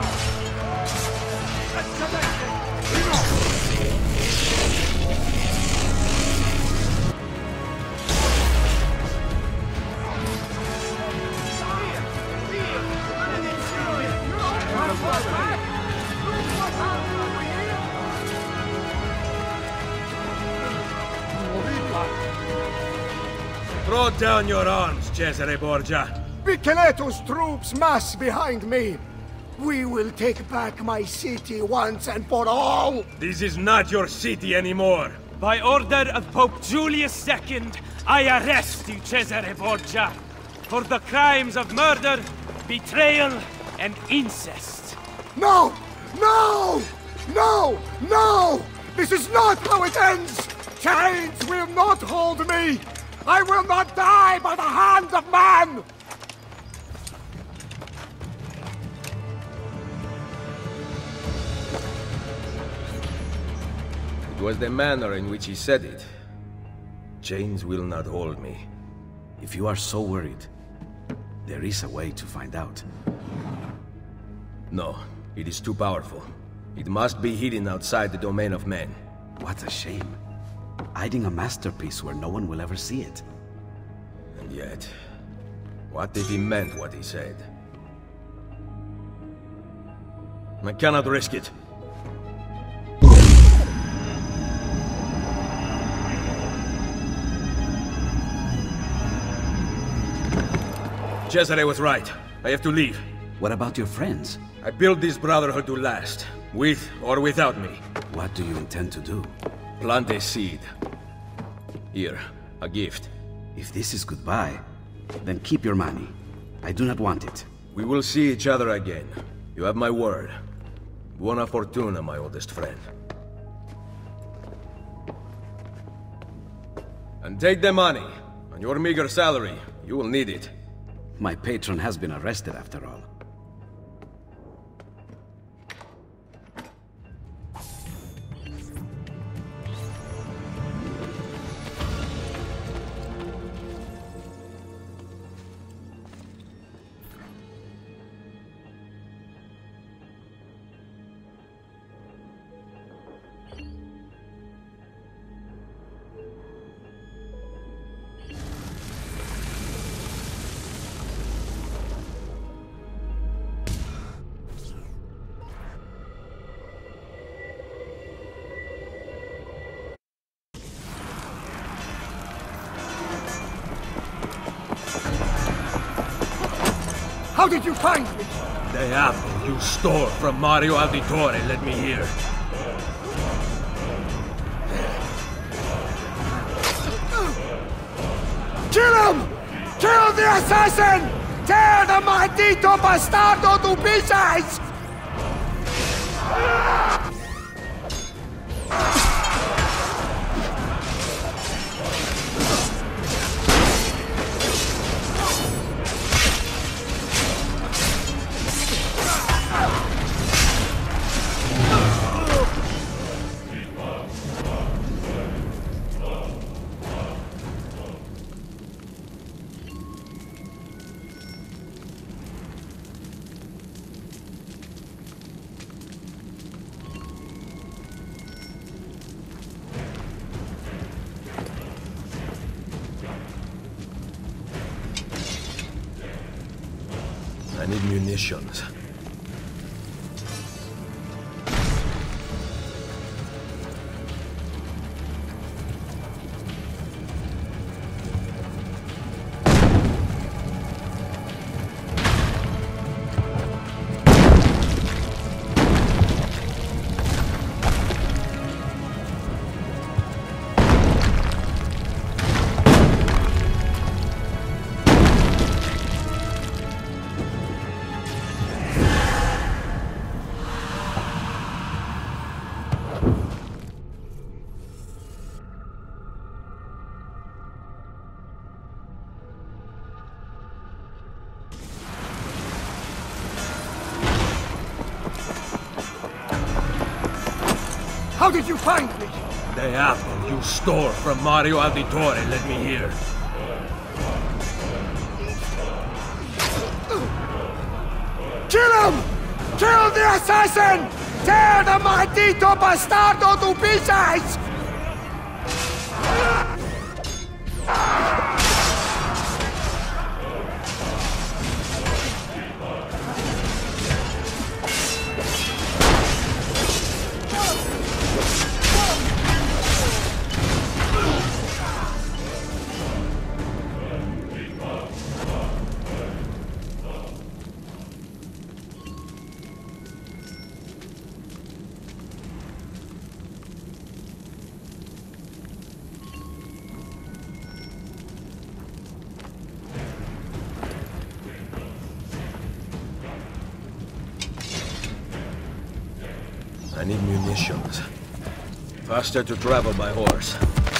Throw down your arms, Cesare Borgia. Micheletto's troops mass behind me. We will take back my city once and for all. This is not your city anymore. By order of Pope Julius II, I arrest you, Cesare Borgia, for the crimes of murder, betrayal, and incest. No! No! No! No! This is not how it ends! Chains will not hold me! I will not die by the hand of man! It was the manner in which he said it. Chains will not hold me. If you are so worried, there is a way to find out. No, it is too powerful. It must be hidden outside the domain of men. What a shame. Hiding a masterpiece where no one will ever see it. And yet, what if he meant what he said? I cannot risk it. Cesare was right. I have to leave. What about your friends? I built this brotherhood to last, with or without me. What do you intend to do? Plant a seed. Here, a gift. If this is goodbye, then keep your money. I do not want it. We will see each other again. You have my word. Buona fortuna, my oldest friend. And take the money. On your meager salary, you will need it. My patron has been arrested after all. How did you find me? The apple you stole from Mario Auditore led me here. Kill him! Kill the assassin! Tear the maldito bastardo to pieces! I need munitions. How did you find me? The apple you stole from Mario Auditore led me here. Kill him! Kill the assassin! Tear the maldito bastardo to pieces! I need munitions. Faster to travel by horse.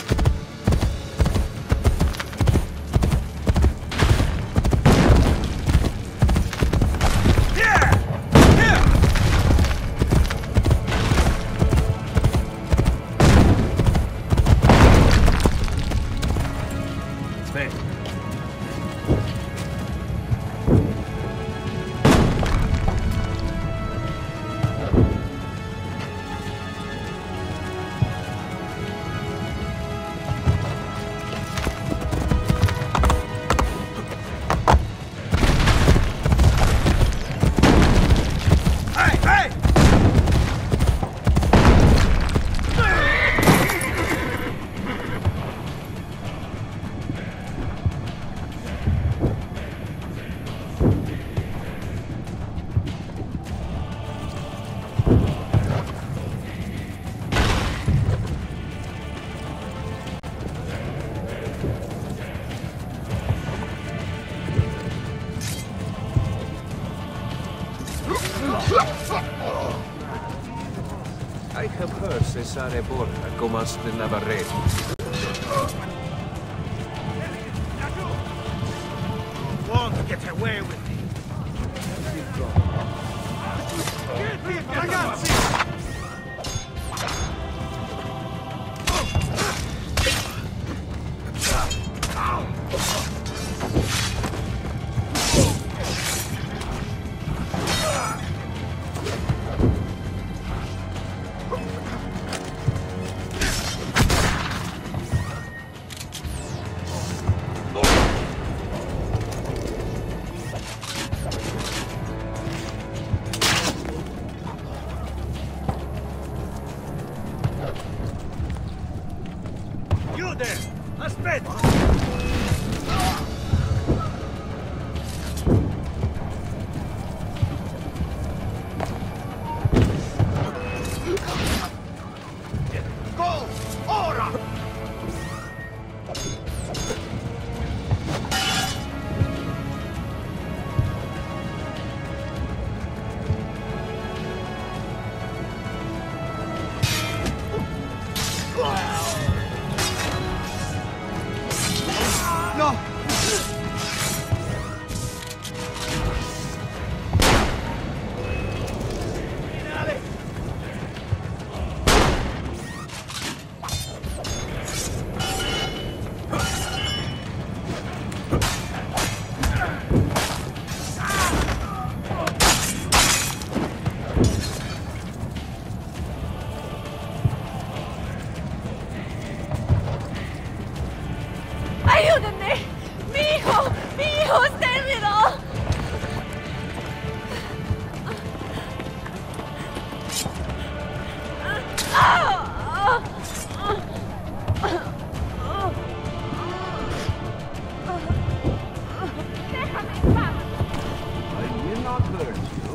I have heard Cesare Borgia commands the Navarrete. Won't get away with it. Ragazzi! You there! Aspetta! Go! Ora! No! ¡Ayúdenme! ¡Mi hijo! ¡Mi hijo está herido! I will not hurt you.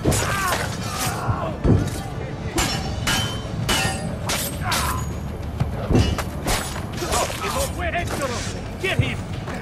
Get him!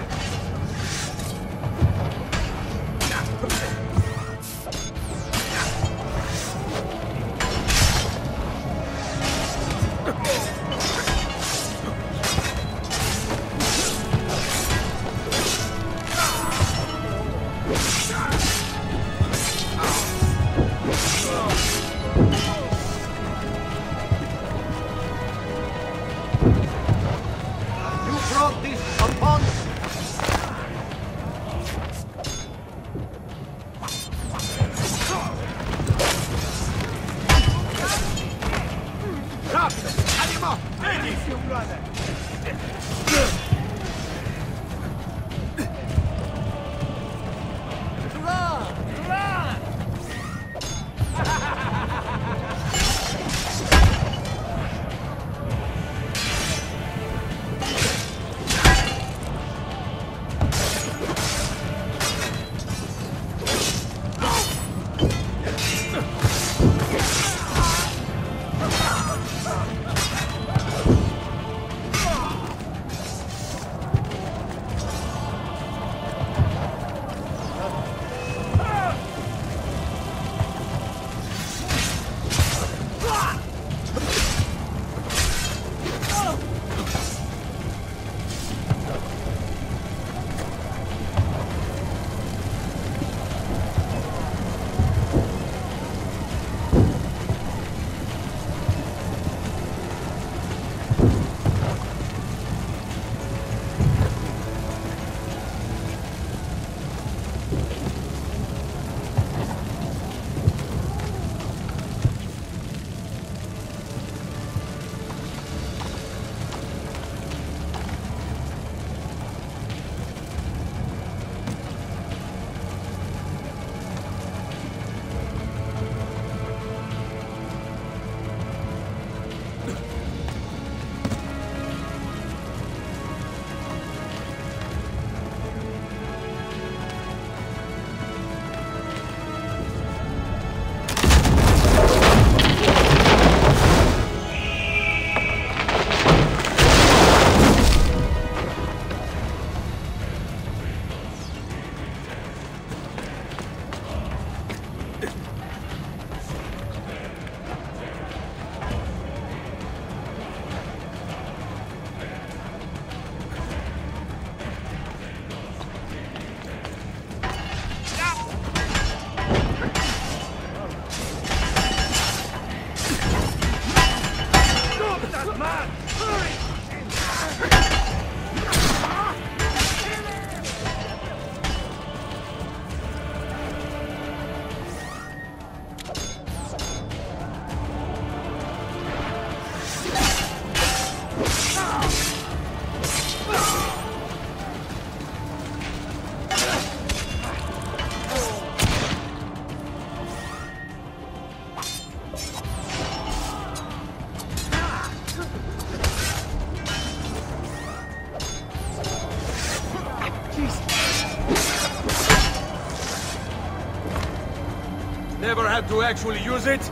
Never had to actually use it?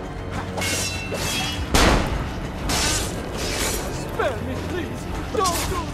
Spare me, please! Don't do it!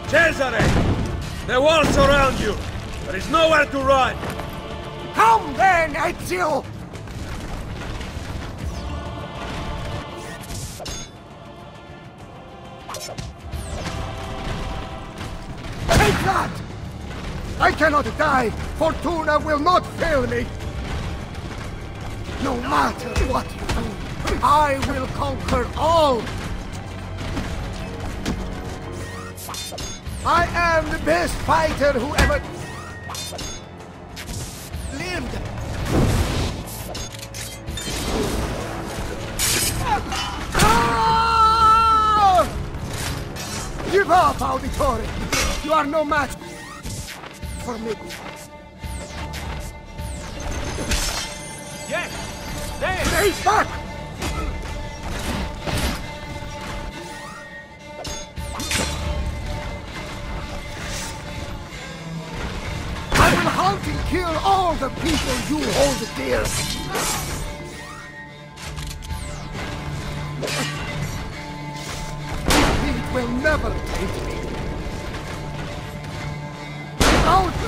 Cesare! The walls surround you! There is nowhere to run! Come then, Ezio! Take that! I cannot die! Fortuna will not fail me! No matter what you do, I will conquer all! I am the best fighter who ever lived! Ah! Give up, Auditore! You are no match for me. Yes! There! Stay back! I will hunt and kill all the people you hold dear. Defeat will never take me. Out me!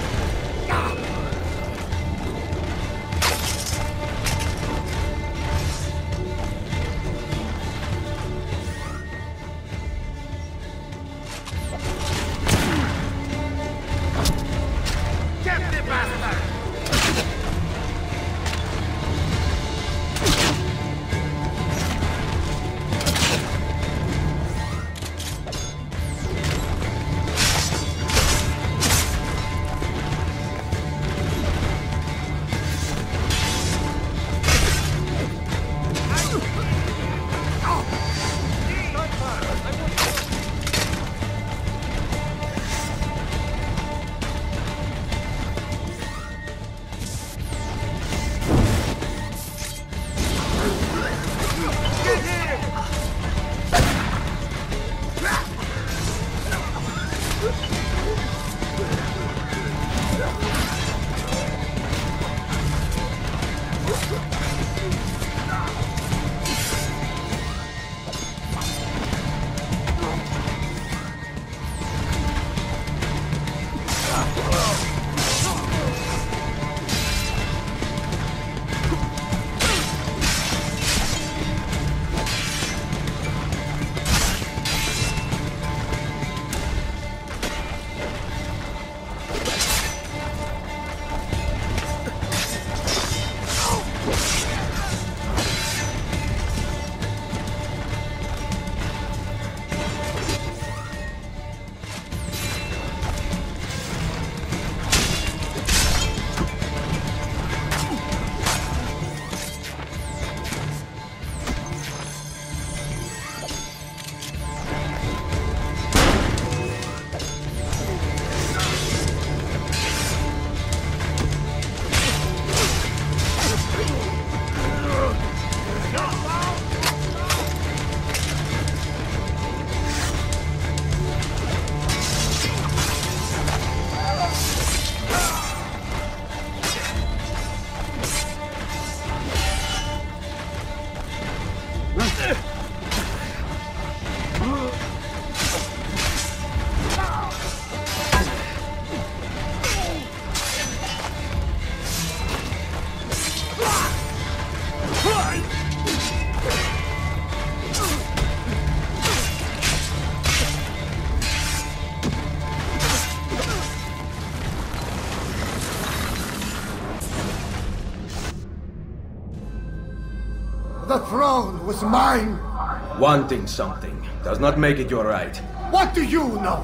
The throne was mine! Wanting something does not make it your right. What do you know?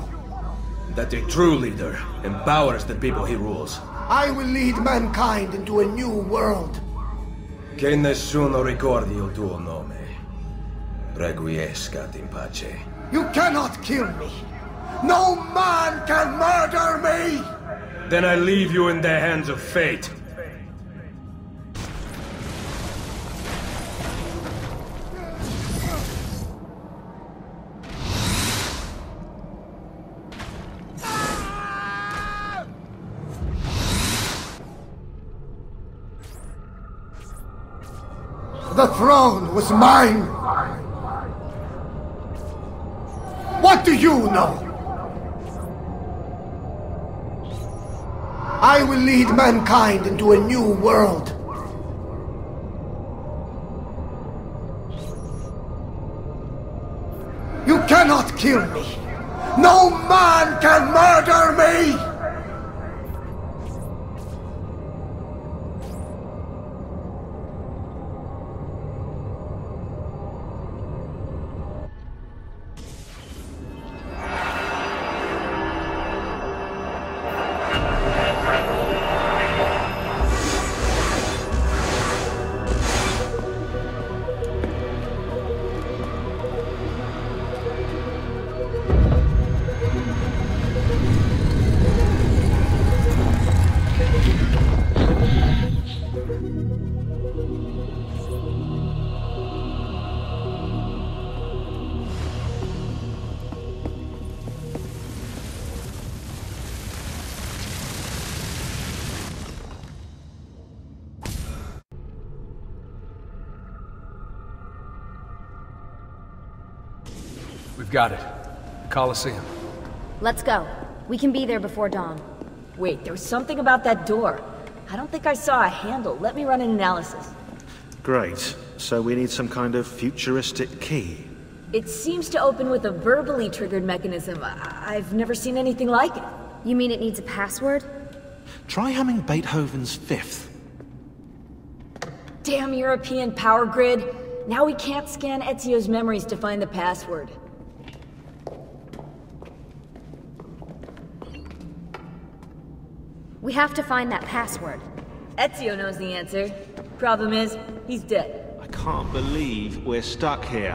That a true leader empowers the people he rules. I will lead mankind into a new world. Che nessuno ricordi il tuo nome. Requiescat in pace. You cannot kill me! No man can murder me! Then I leave you in the hands of fate. The throne was mine! What do you know? I will lead mankind into a new world. You cannot kill me. No man can murder me! We've got it. The Colosseum. Let's go. We can be there before dawn. Wait, there was something about that door. I don't think I saw a handle. Let me run an analysis. Great. So we need some kind of futuristic key. It seems to open with a verbally triggered mechanism. I've never seen anything like it. You mean it needs a password? Try humming Beethoven's Fifth. Damn European power grid. Now we can't scan Ezio's memories to find the password. We have to find that password. Ezio knows the answer. Problem is, he's dead. I can't believe we're stuck here.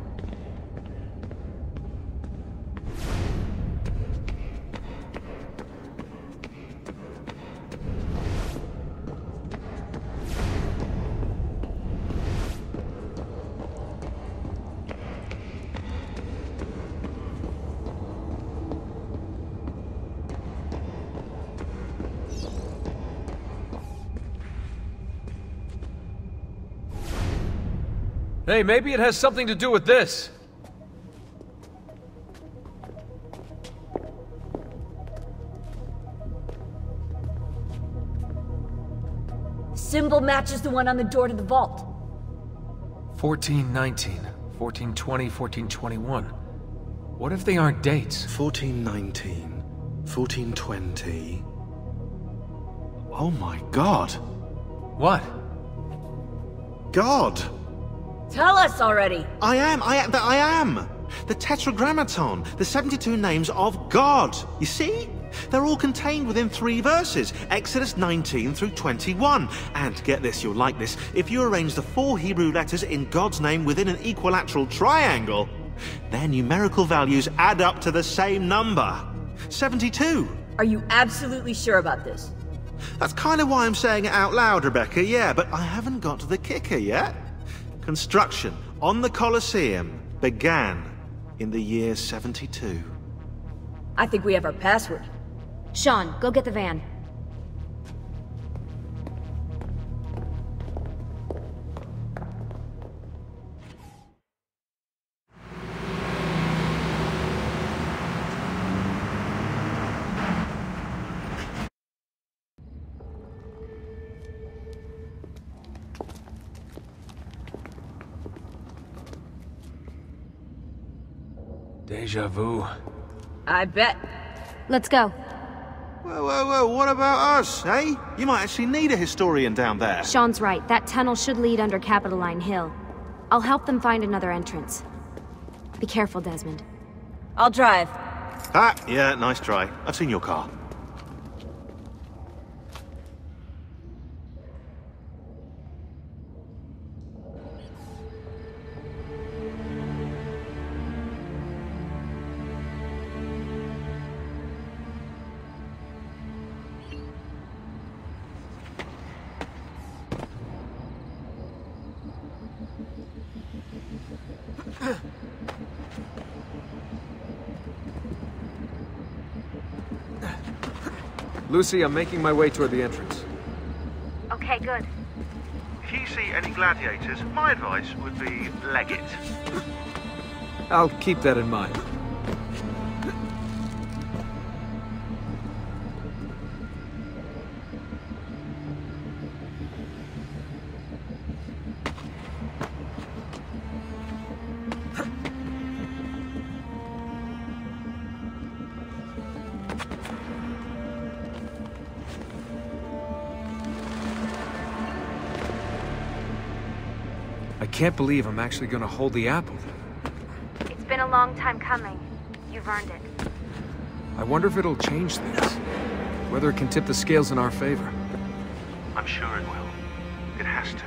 Hey, maybe it has something to do with this. Symbol matches the one on the door to the vault. 1419, 1420, 1421. What if they aren't dates? 1419, 1420... Oh my god. What? God! Tell us already! I am! The Tetragrammaton, the 72 names of God. You see? They're all contained within 3 verses, Exodus 19 through 21. And get this, you'll like this, if you arrange the 4 Hebrew letters in God's name within an equilateral triangle, their numerical values add up to the same number. 72. Are you absolutely sure about this? That's kind of why I'm saying it out loud, Rebecca, yeah, but I haven't got to the kicker yet. Construction on the Colosseum began in the year 72. I think we have our password. Sean, go get the van. Deja vu. I bet. Let's go. Whoa, what about us, eh? You might actually need a historian down there. Sean's right. That tunnel should lead under Capitoline Hill. I'll help them find another entrance. Be careful, Desmond. I'll drive. Ah, yeah, nice try. I've seen your car. Lucy, I'm making my way toward the entrance. Okay, good. If you see any gladiators, my advice would be leg it. I'll keep that in mind. can't believe I'm actually gonna hold the apple. It's been a long time coming. You've earned it. I wonder if it'll change things. Whether it can tip the scales in our favor. I'm sure it will. It has to.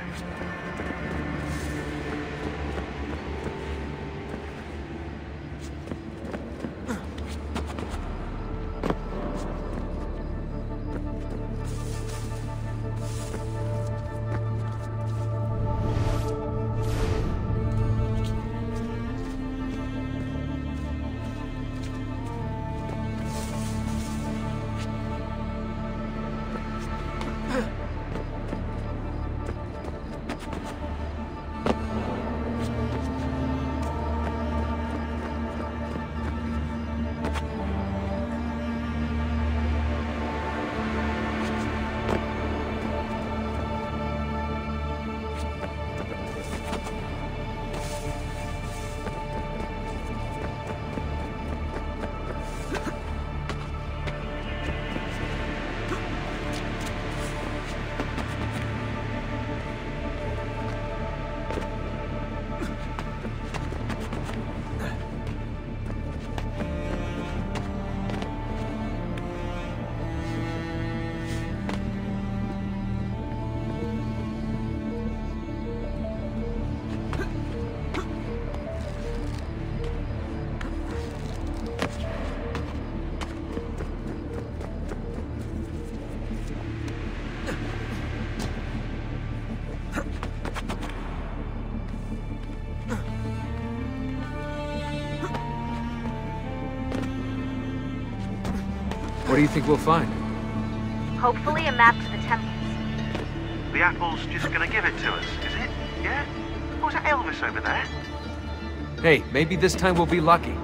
What do you think we'll find? Hopefully a map to the temples. The apple's just gonna give it to us, is it? Yeah? Or is that Elvis over there? Hey, maybe this time we'll be lucky.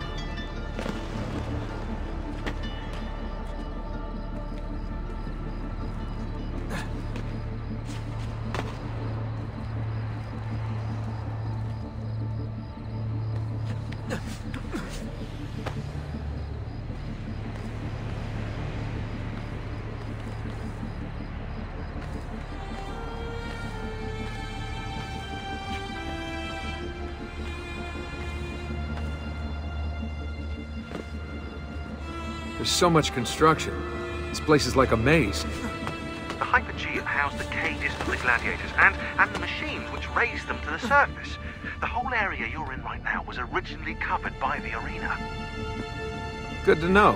There's so much construction. This place is like a maze. The Hypergeum housed the cages for the gladiators and the machines which raised them to the surface. The whole area you're in right now was originally covered by the arena. Good to know.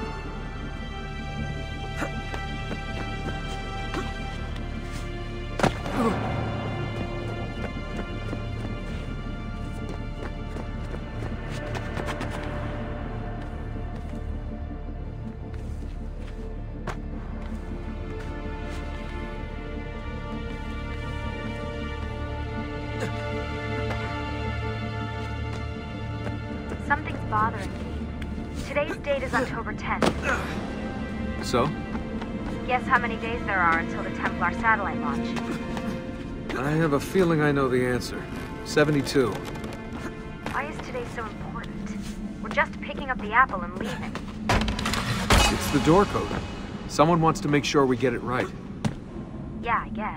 Something's bothering me. Today's date is October 10th. So? Guess how many days there are until the Templar satellite launch? I have a feeling I know the answer. 72. Why is today so important? We're just picking up the apple and leaving. It's the door code. Someone wants to make sure we get it right. Yeah, I guess.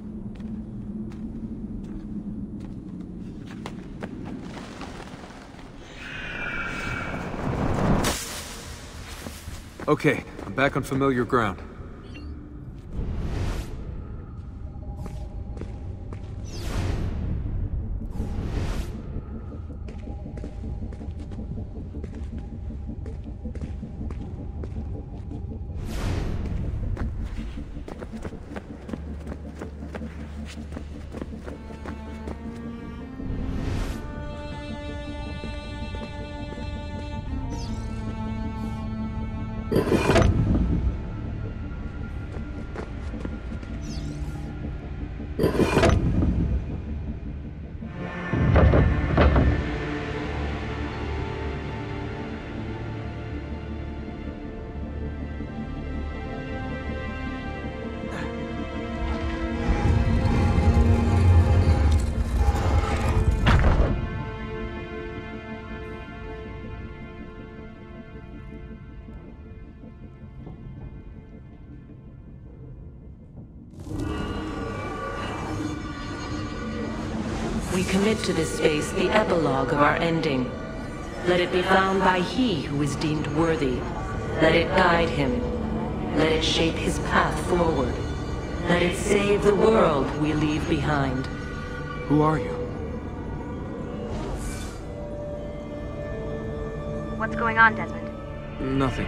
Okay, I'm back on familiar ground. We commit to this space the epilogue of our ending. Let it be found by he who is deemed worthy. Let it guide him. Let it shape his path forward. Let it save the world we leave behind. Who are you? What's going on, Desmond? Nothing.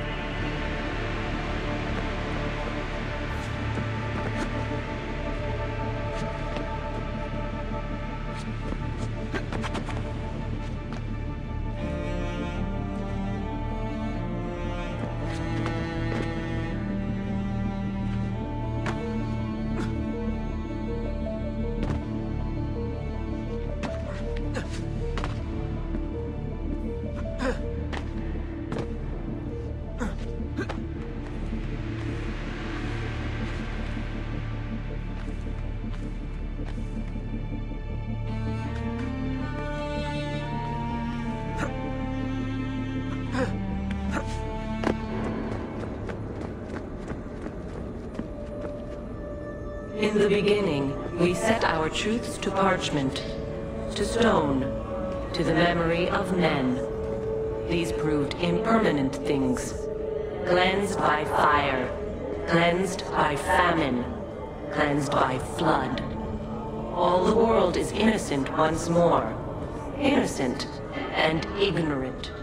In the beginning, we set our truths to parchment, to stone, to the memory of men. These proved impermanent things, cleansed by fire, cleansed by famine, cleansed by flood. All the world is innocent once more, innocent and ignorant.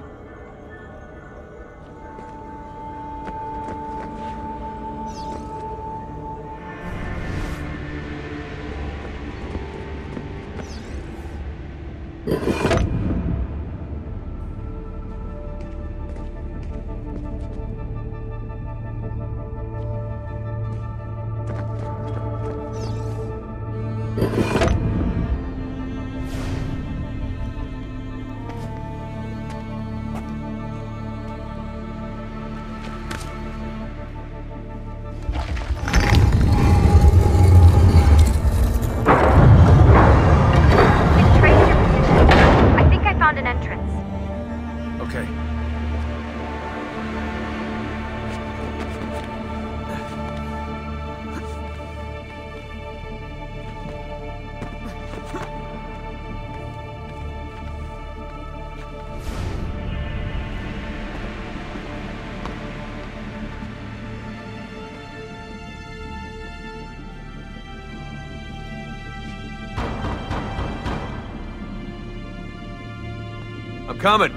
I'm coming.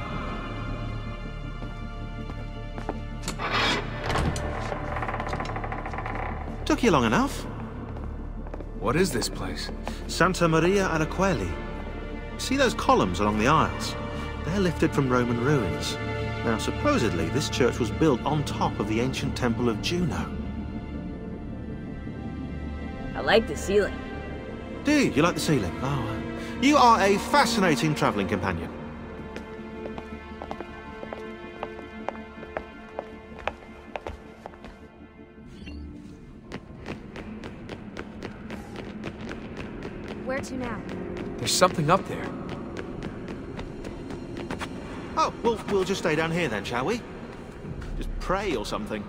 Took you long enough. What is this place? Santa Maria Araqueli. See those columns along the aisles? They're lifted from Roman ruins. Now, supposedly, this church was built on top of the ancient temple of Juno. I like the ceiling. Do you? You like the ceiling? Oh, you are a fascinating travelling companion. Where to now? There's something up there. Oh, well, we'll just stay down here then, shall we? Just pray or something.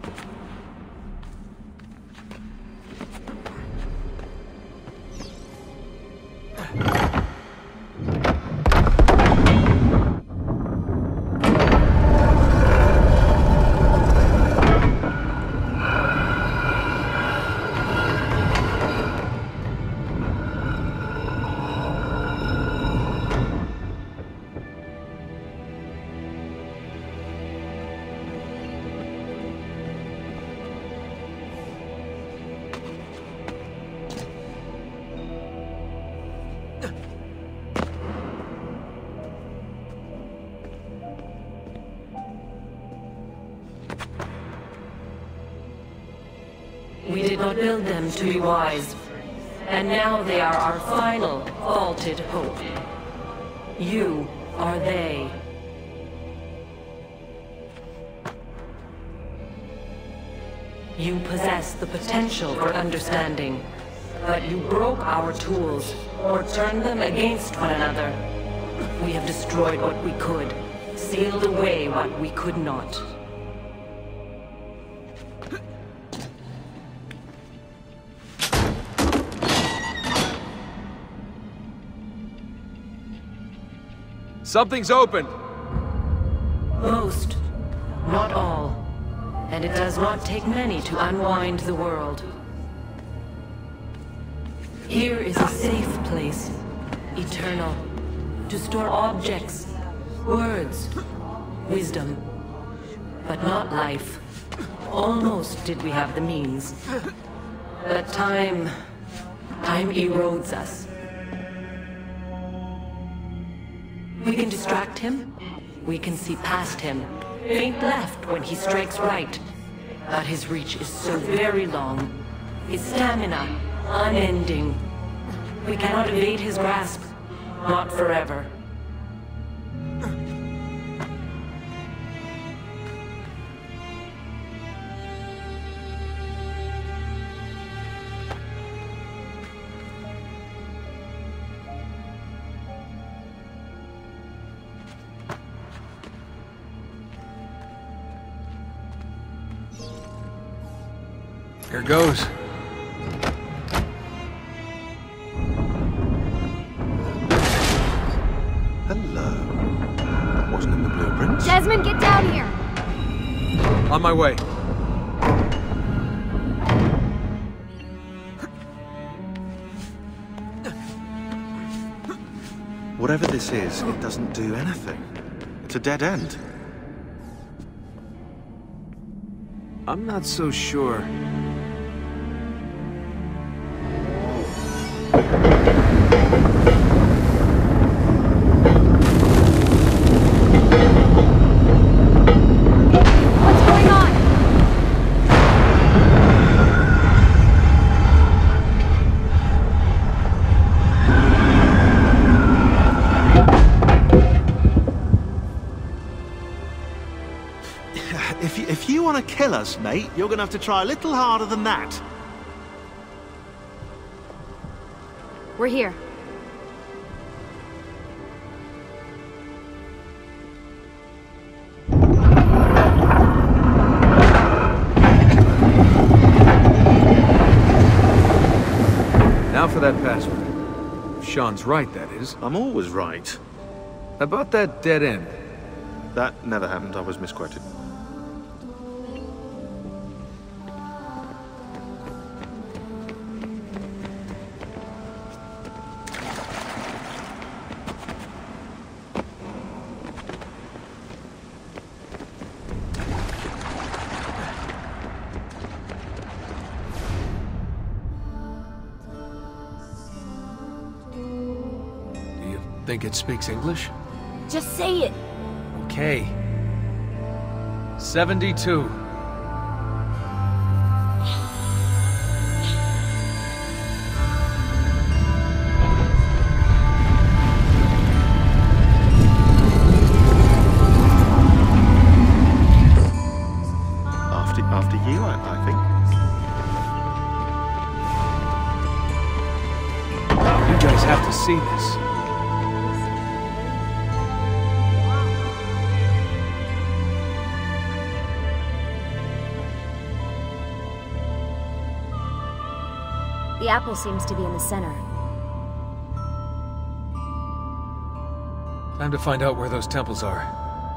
We did not build them to be wise, and now they are our final, vaulted hope. You are they. You possess the potential for understanding, but you broke our tools, or turned them against one another. We have destroyed what we could, sealed away what we could not. Something's open! Most, not all. And it does not take many to unwind the world. Here is a safe place, eternal, to store objects, words, wisdom, but not life. Almost did we have the means. But time erodes us. We can distract him, we can see past him, faint left when he strikes right. But his reach is so very long, his stamina unending. We cannot evade his grasp, not forever. Here goes. Hello. That wasn't in the blueprint. Desmond, get down here! On my way. Whatever this is, it doesn't do anything. It's a dead end. I'm not so sure. If you want to kill us, mate, you're going to have to try a little harder than that. We're here. Now for that password. If Sean's right, that is. I'm always right. About that dead end. That never happened. I was misquoted. Think it speaks English? Just say it. Okay. 72. After you, I think. You guys have to see this. The apple seems to be in the center. Time to find out where those temples are.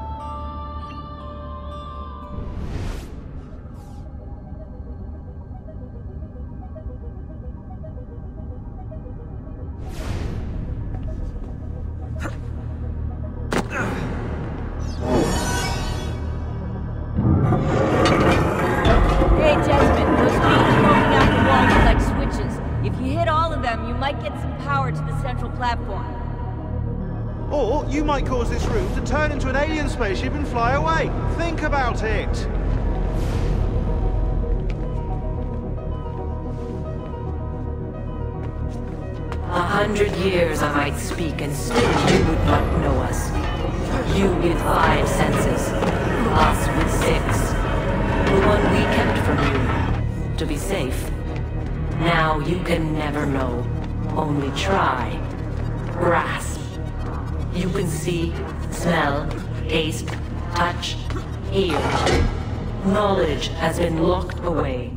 Hey, Desmond, those beams poking out the wall are like switches. If you hit all of them, you might get some power to the central platform. Or you might cause this room to turn into an alien spaceship and fly away. Think about it. A 100 years I might speak and still you would not know us. You with 5 senses, us with 6. The one we kept from you, to be safe. Now you can never know, only try. Grasp. You can see, smell, taste, touch, hear. Knowledge has been locked away.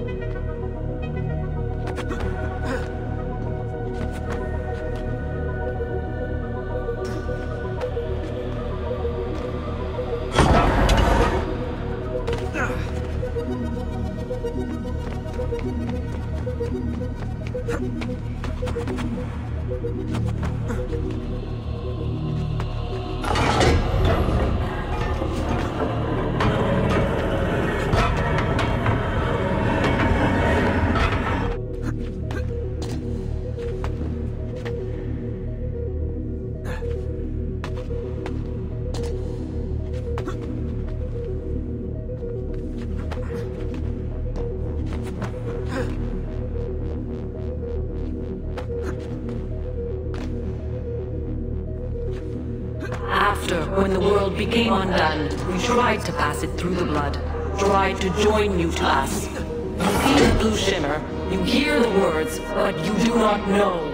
When the world became undone, we tried to pass it through the blood, tried to join you to us. You see the blue shimmer, you hear the words, but you do not know.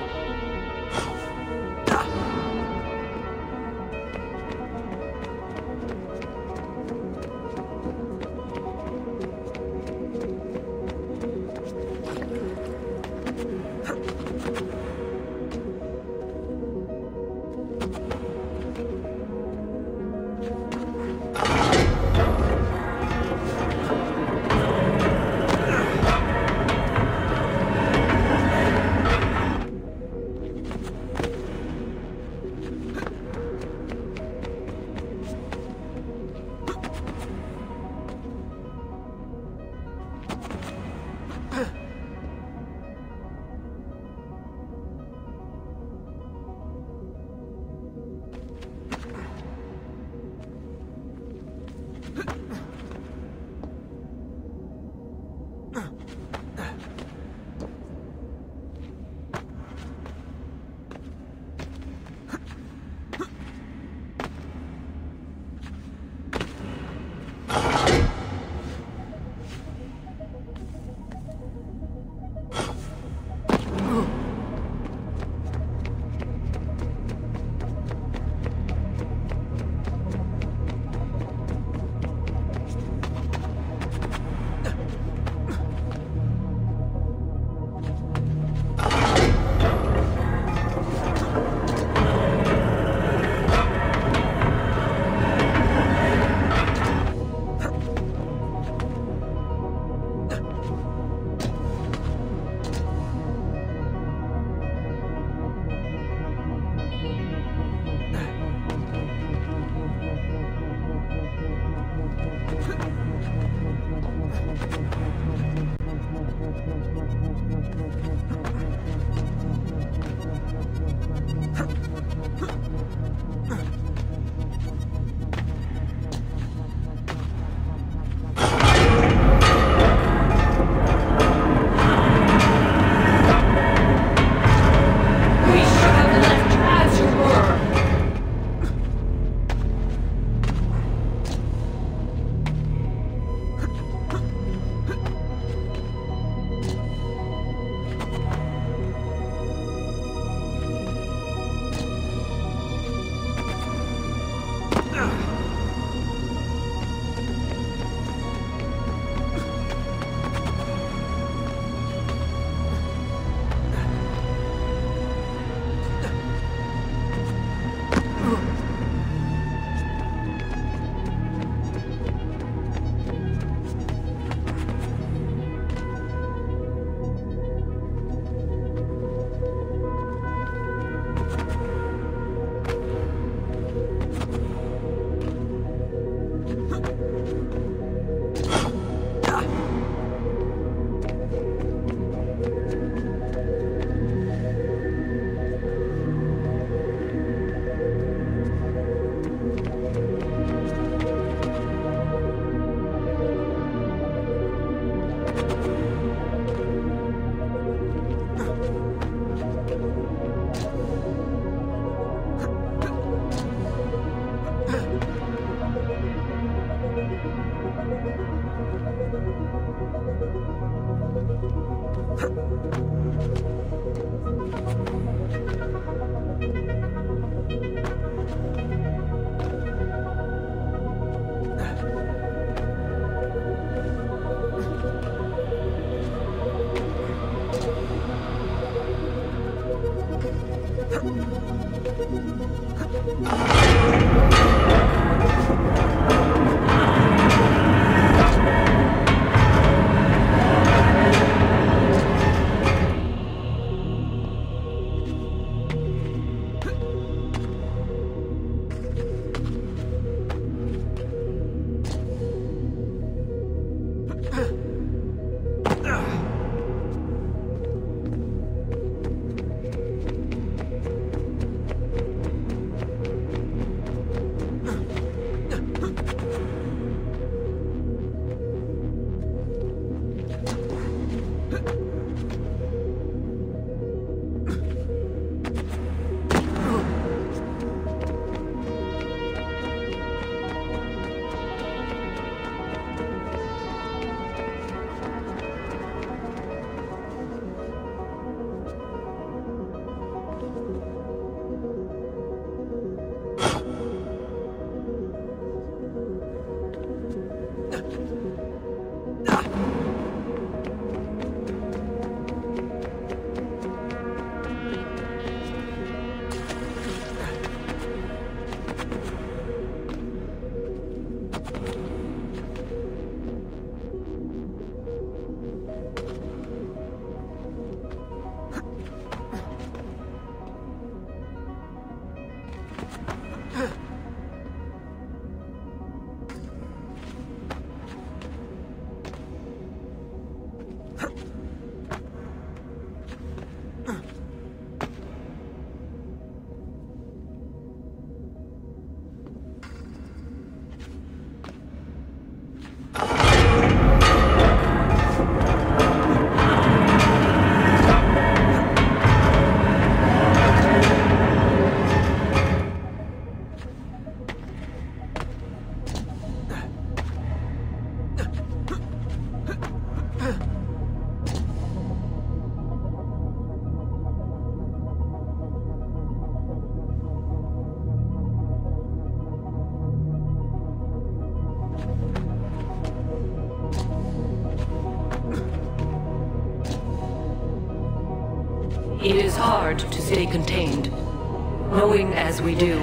It is hard to stay contained, knowing as we do.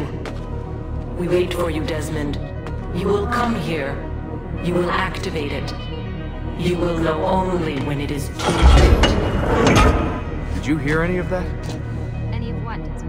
We wait for you, Desmond. You will come here. You will activate it. You will know only when it is too late. Did you hear any of that? Any of what, Desmond?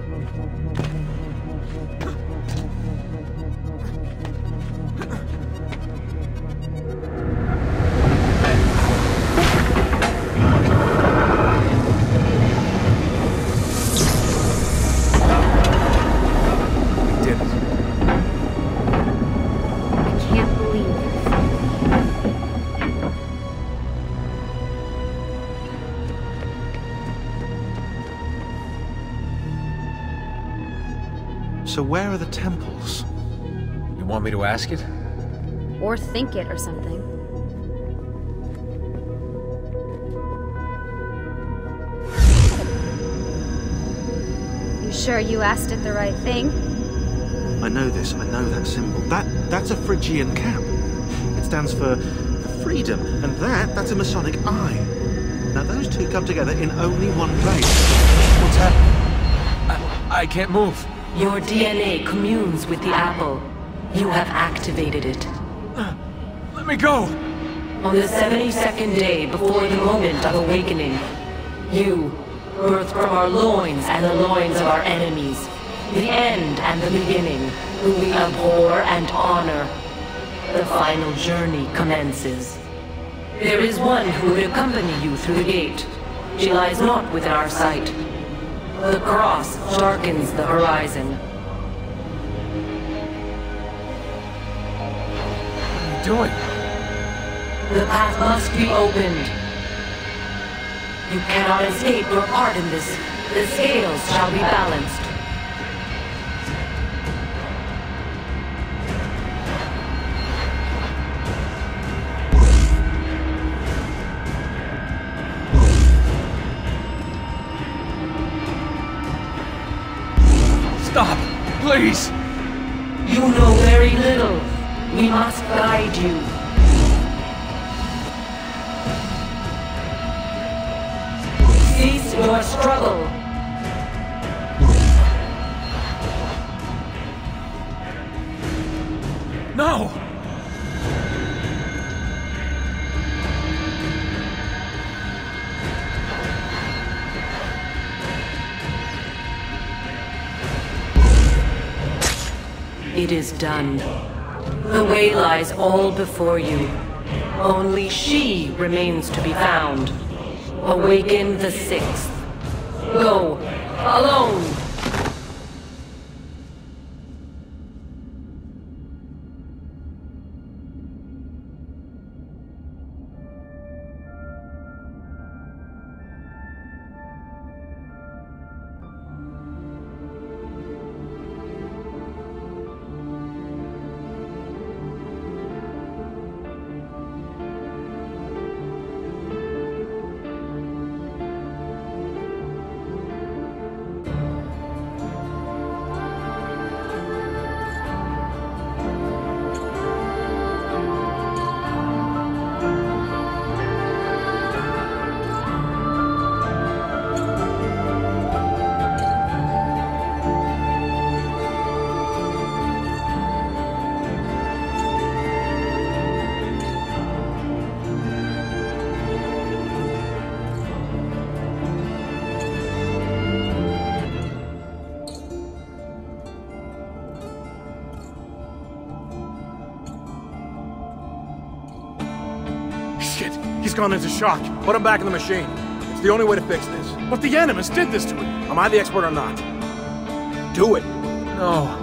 So where are the temples? You want me to ask it? Or think it or something. You sure you asked it the right thing? I know this, I know that symbol. That's a Phrygian cap. It stands for freedom, and that's a Masonic eye. Now those two come together in only one place. What's happening? I can't move. Your DNA communes with the apple. You have activated it. Let me go! On the 72nd day before the moment of awakening, you, birthed from our loins and the loins of our enemies, the end and the beginning, whom we abhor and honor, the final journey commences. There is one who would accompany you through the gate. She lies not within our sight. The cross darkens the horizon. What are you doing? The path must be opened. You cannot escape your part in this. The scales shall be balanced. Stop! Please! You know very little. We must guide you. Cease your struggle. No! It is done. The way lies all before you. Only she remains to be found. Awaken the Sixth. Go, alone! Shit, he's gone into shock. Put him back in the machine. It's the only way to fix this. But the Animus did this to him. Am I the expert or not? Do it. No.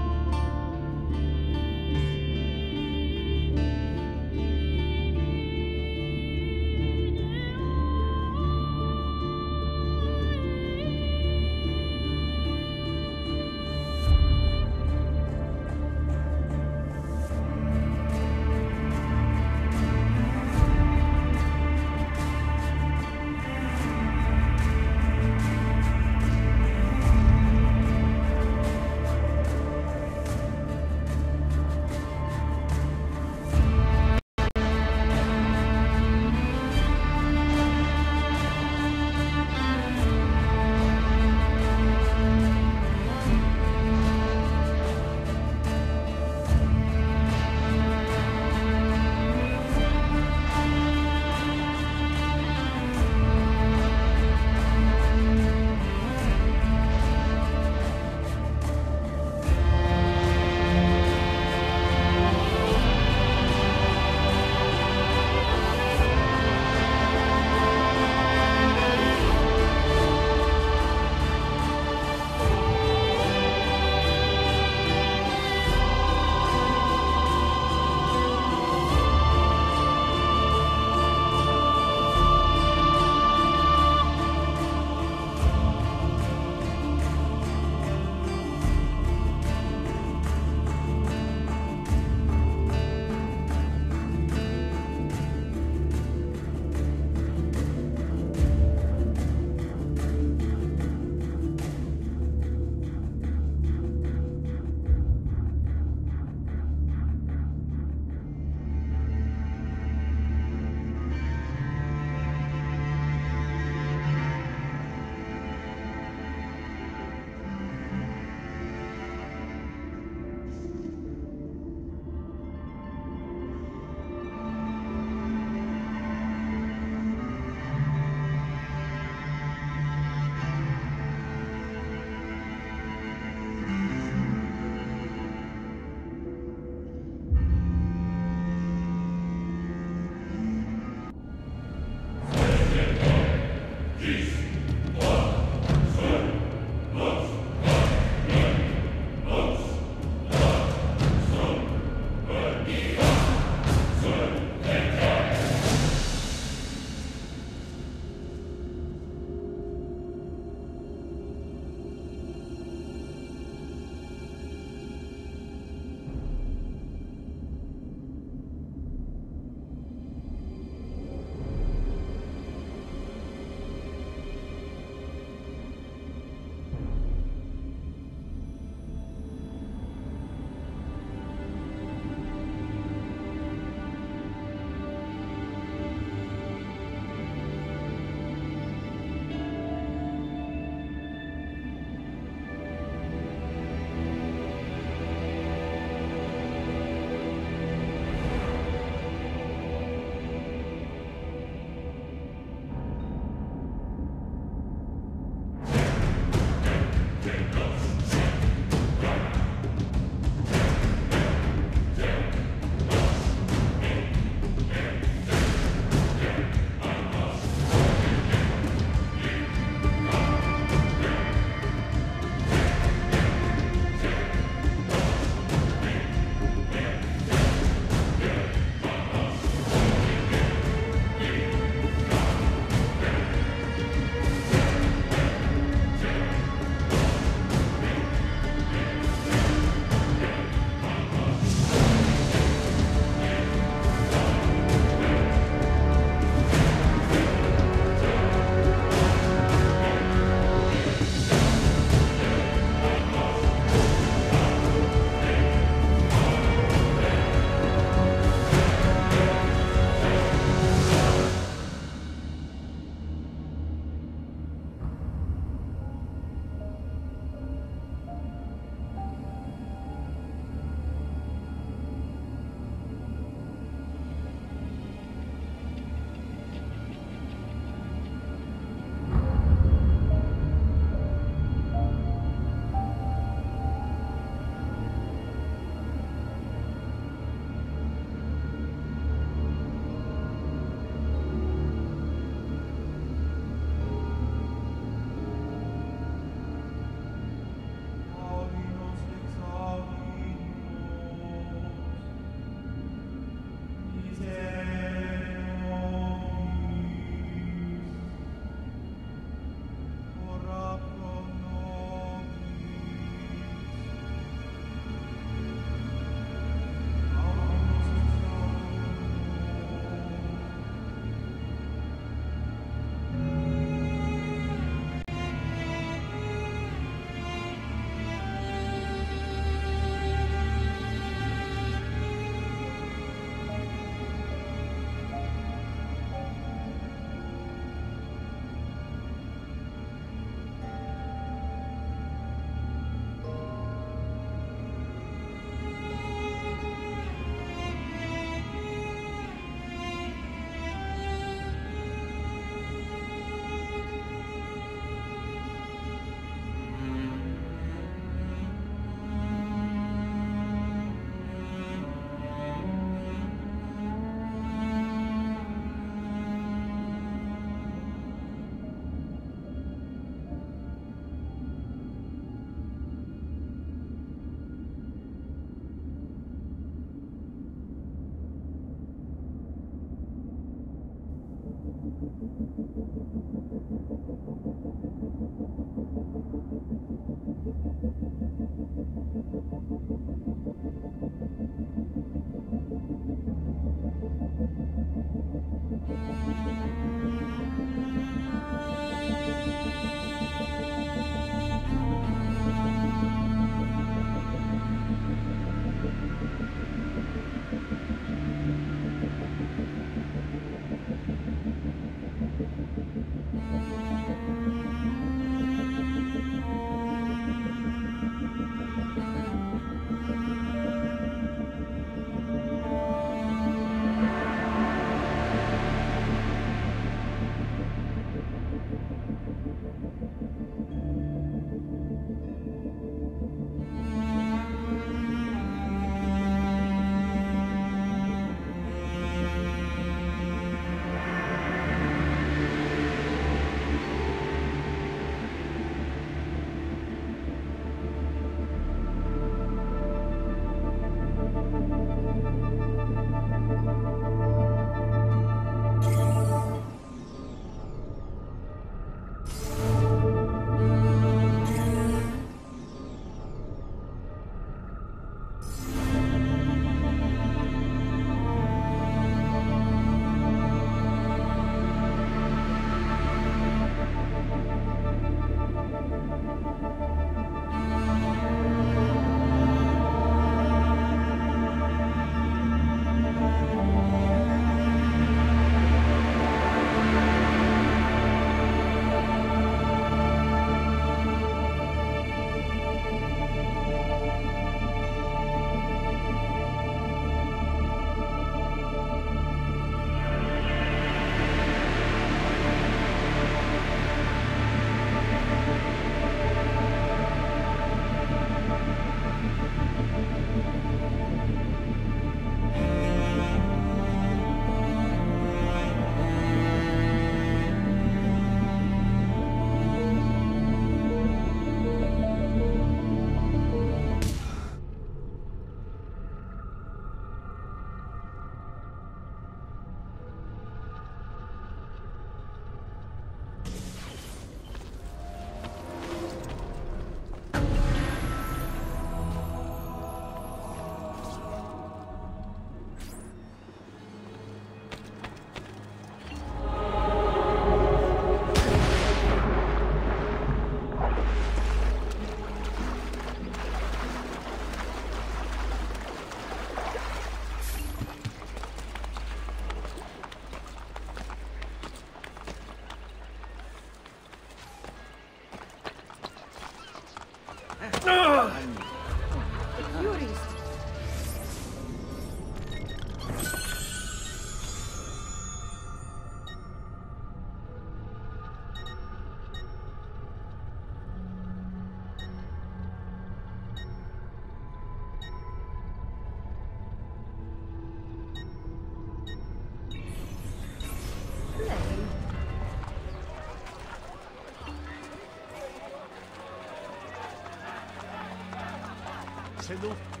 C'est nous.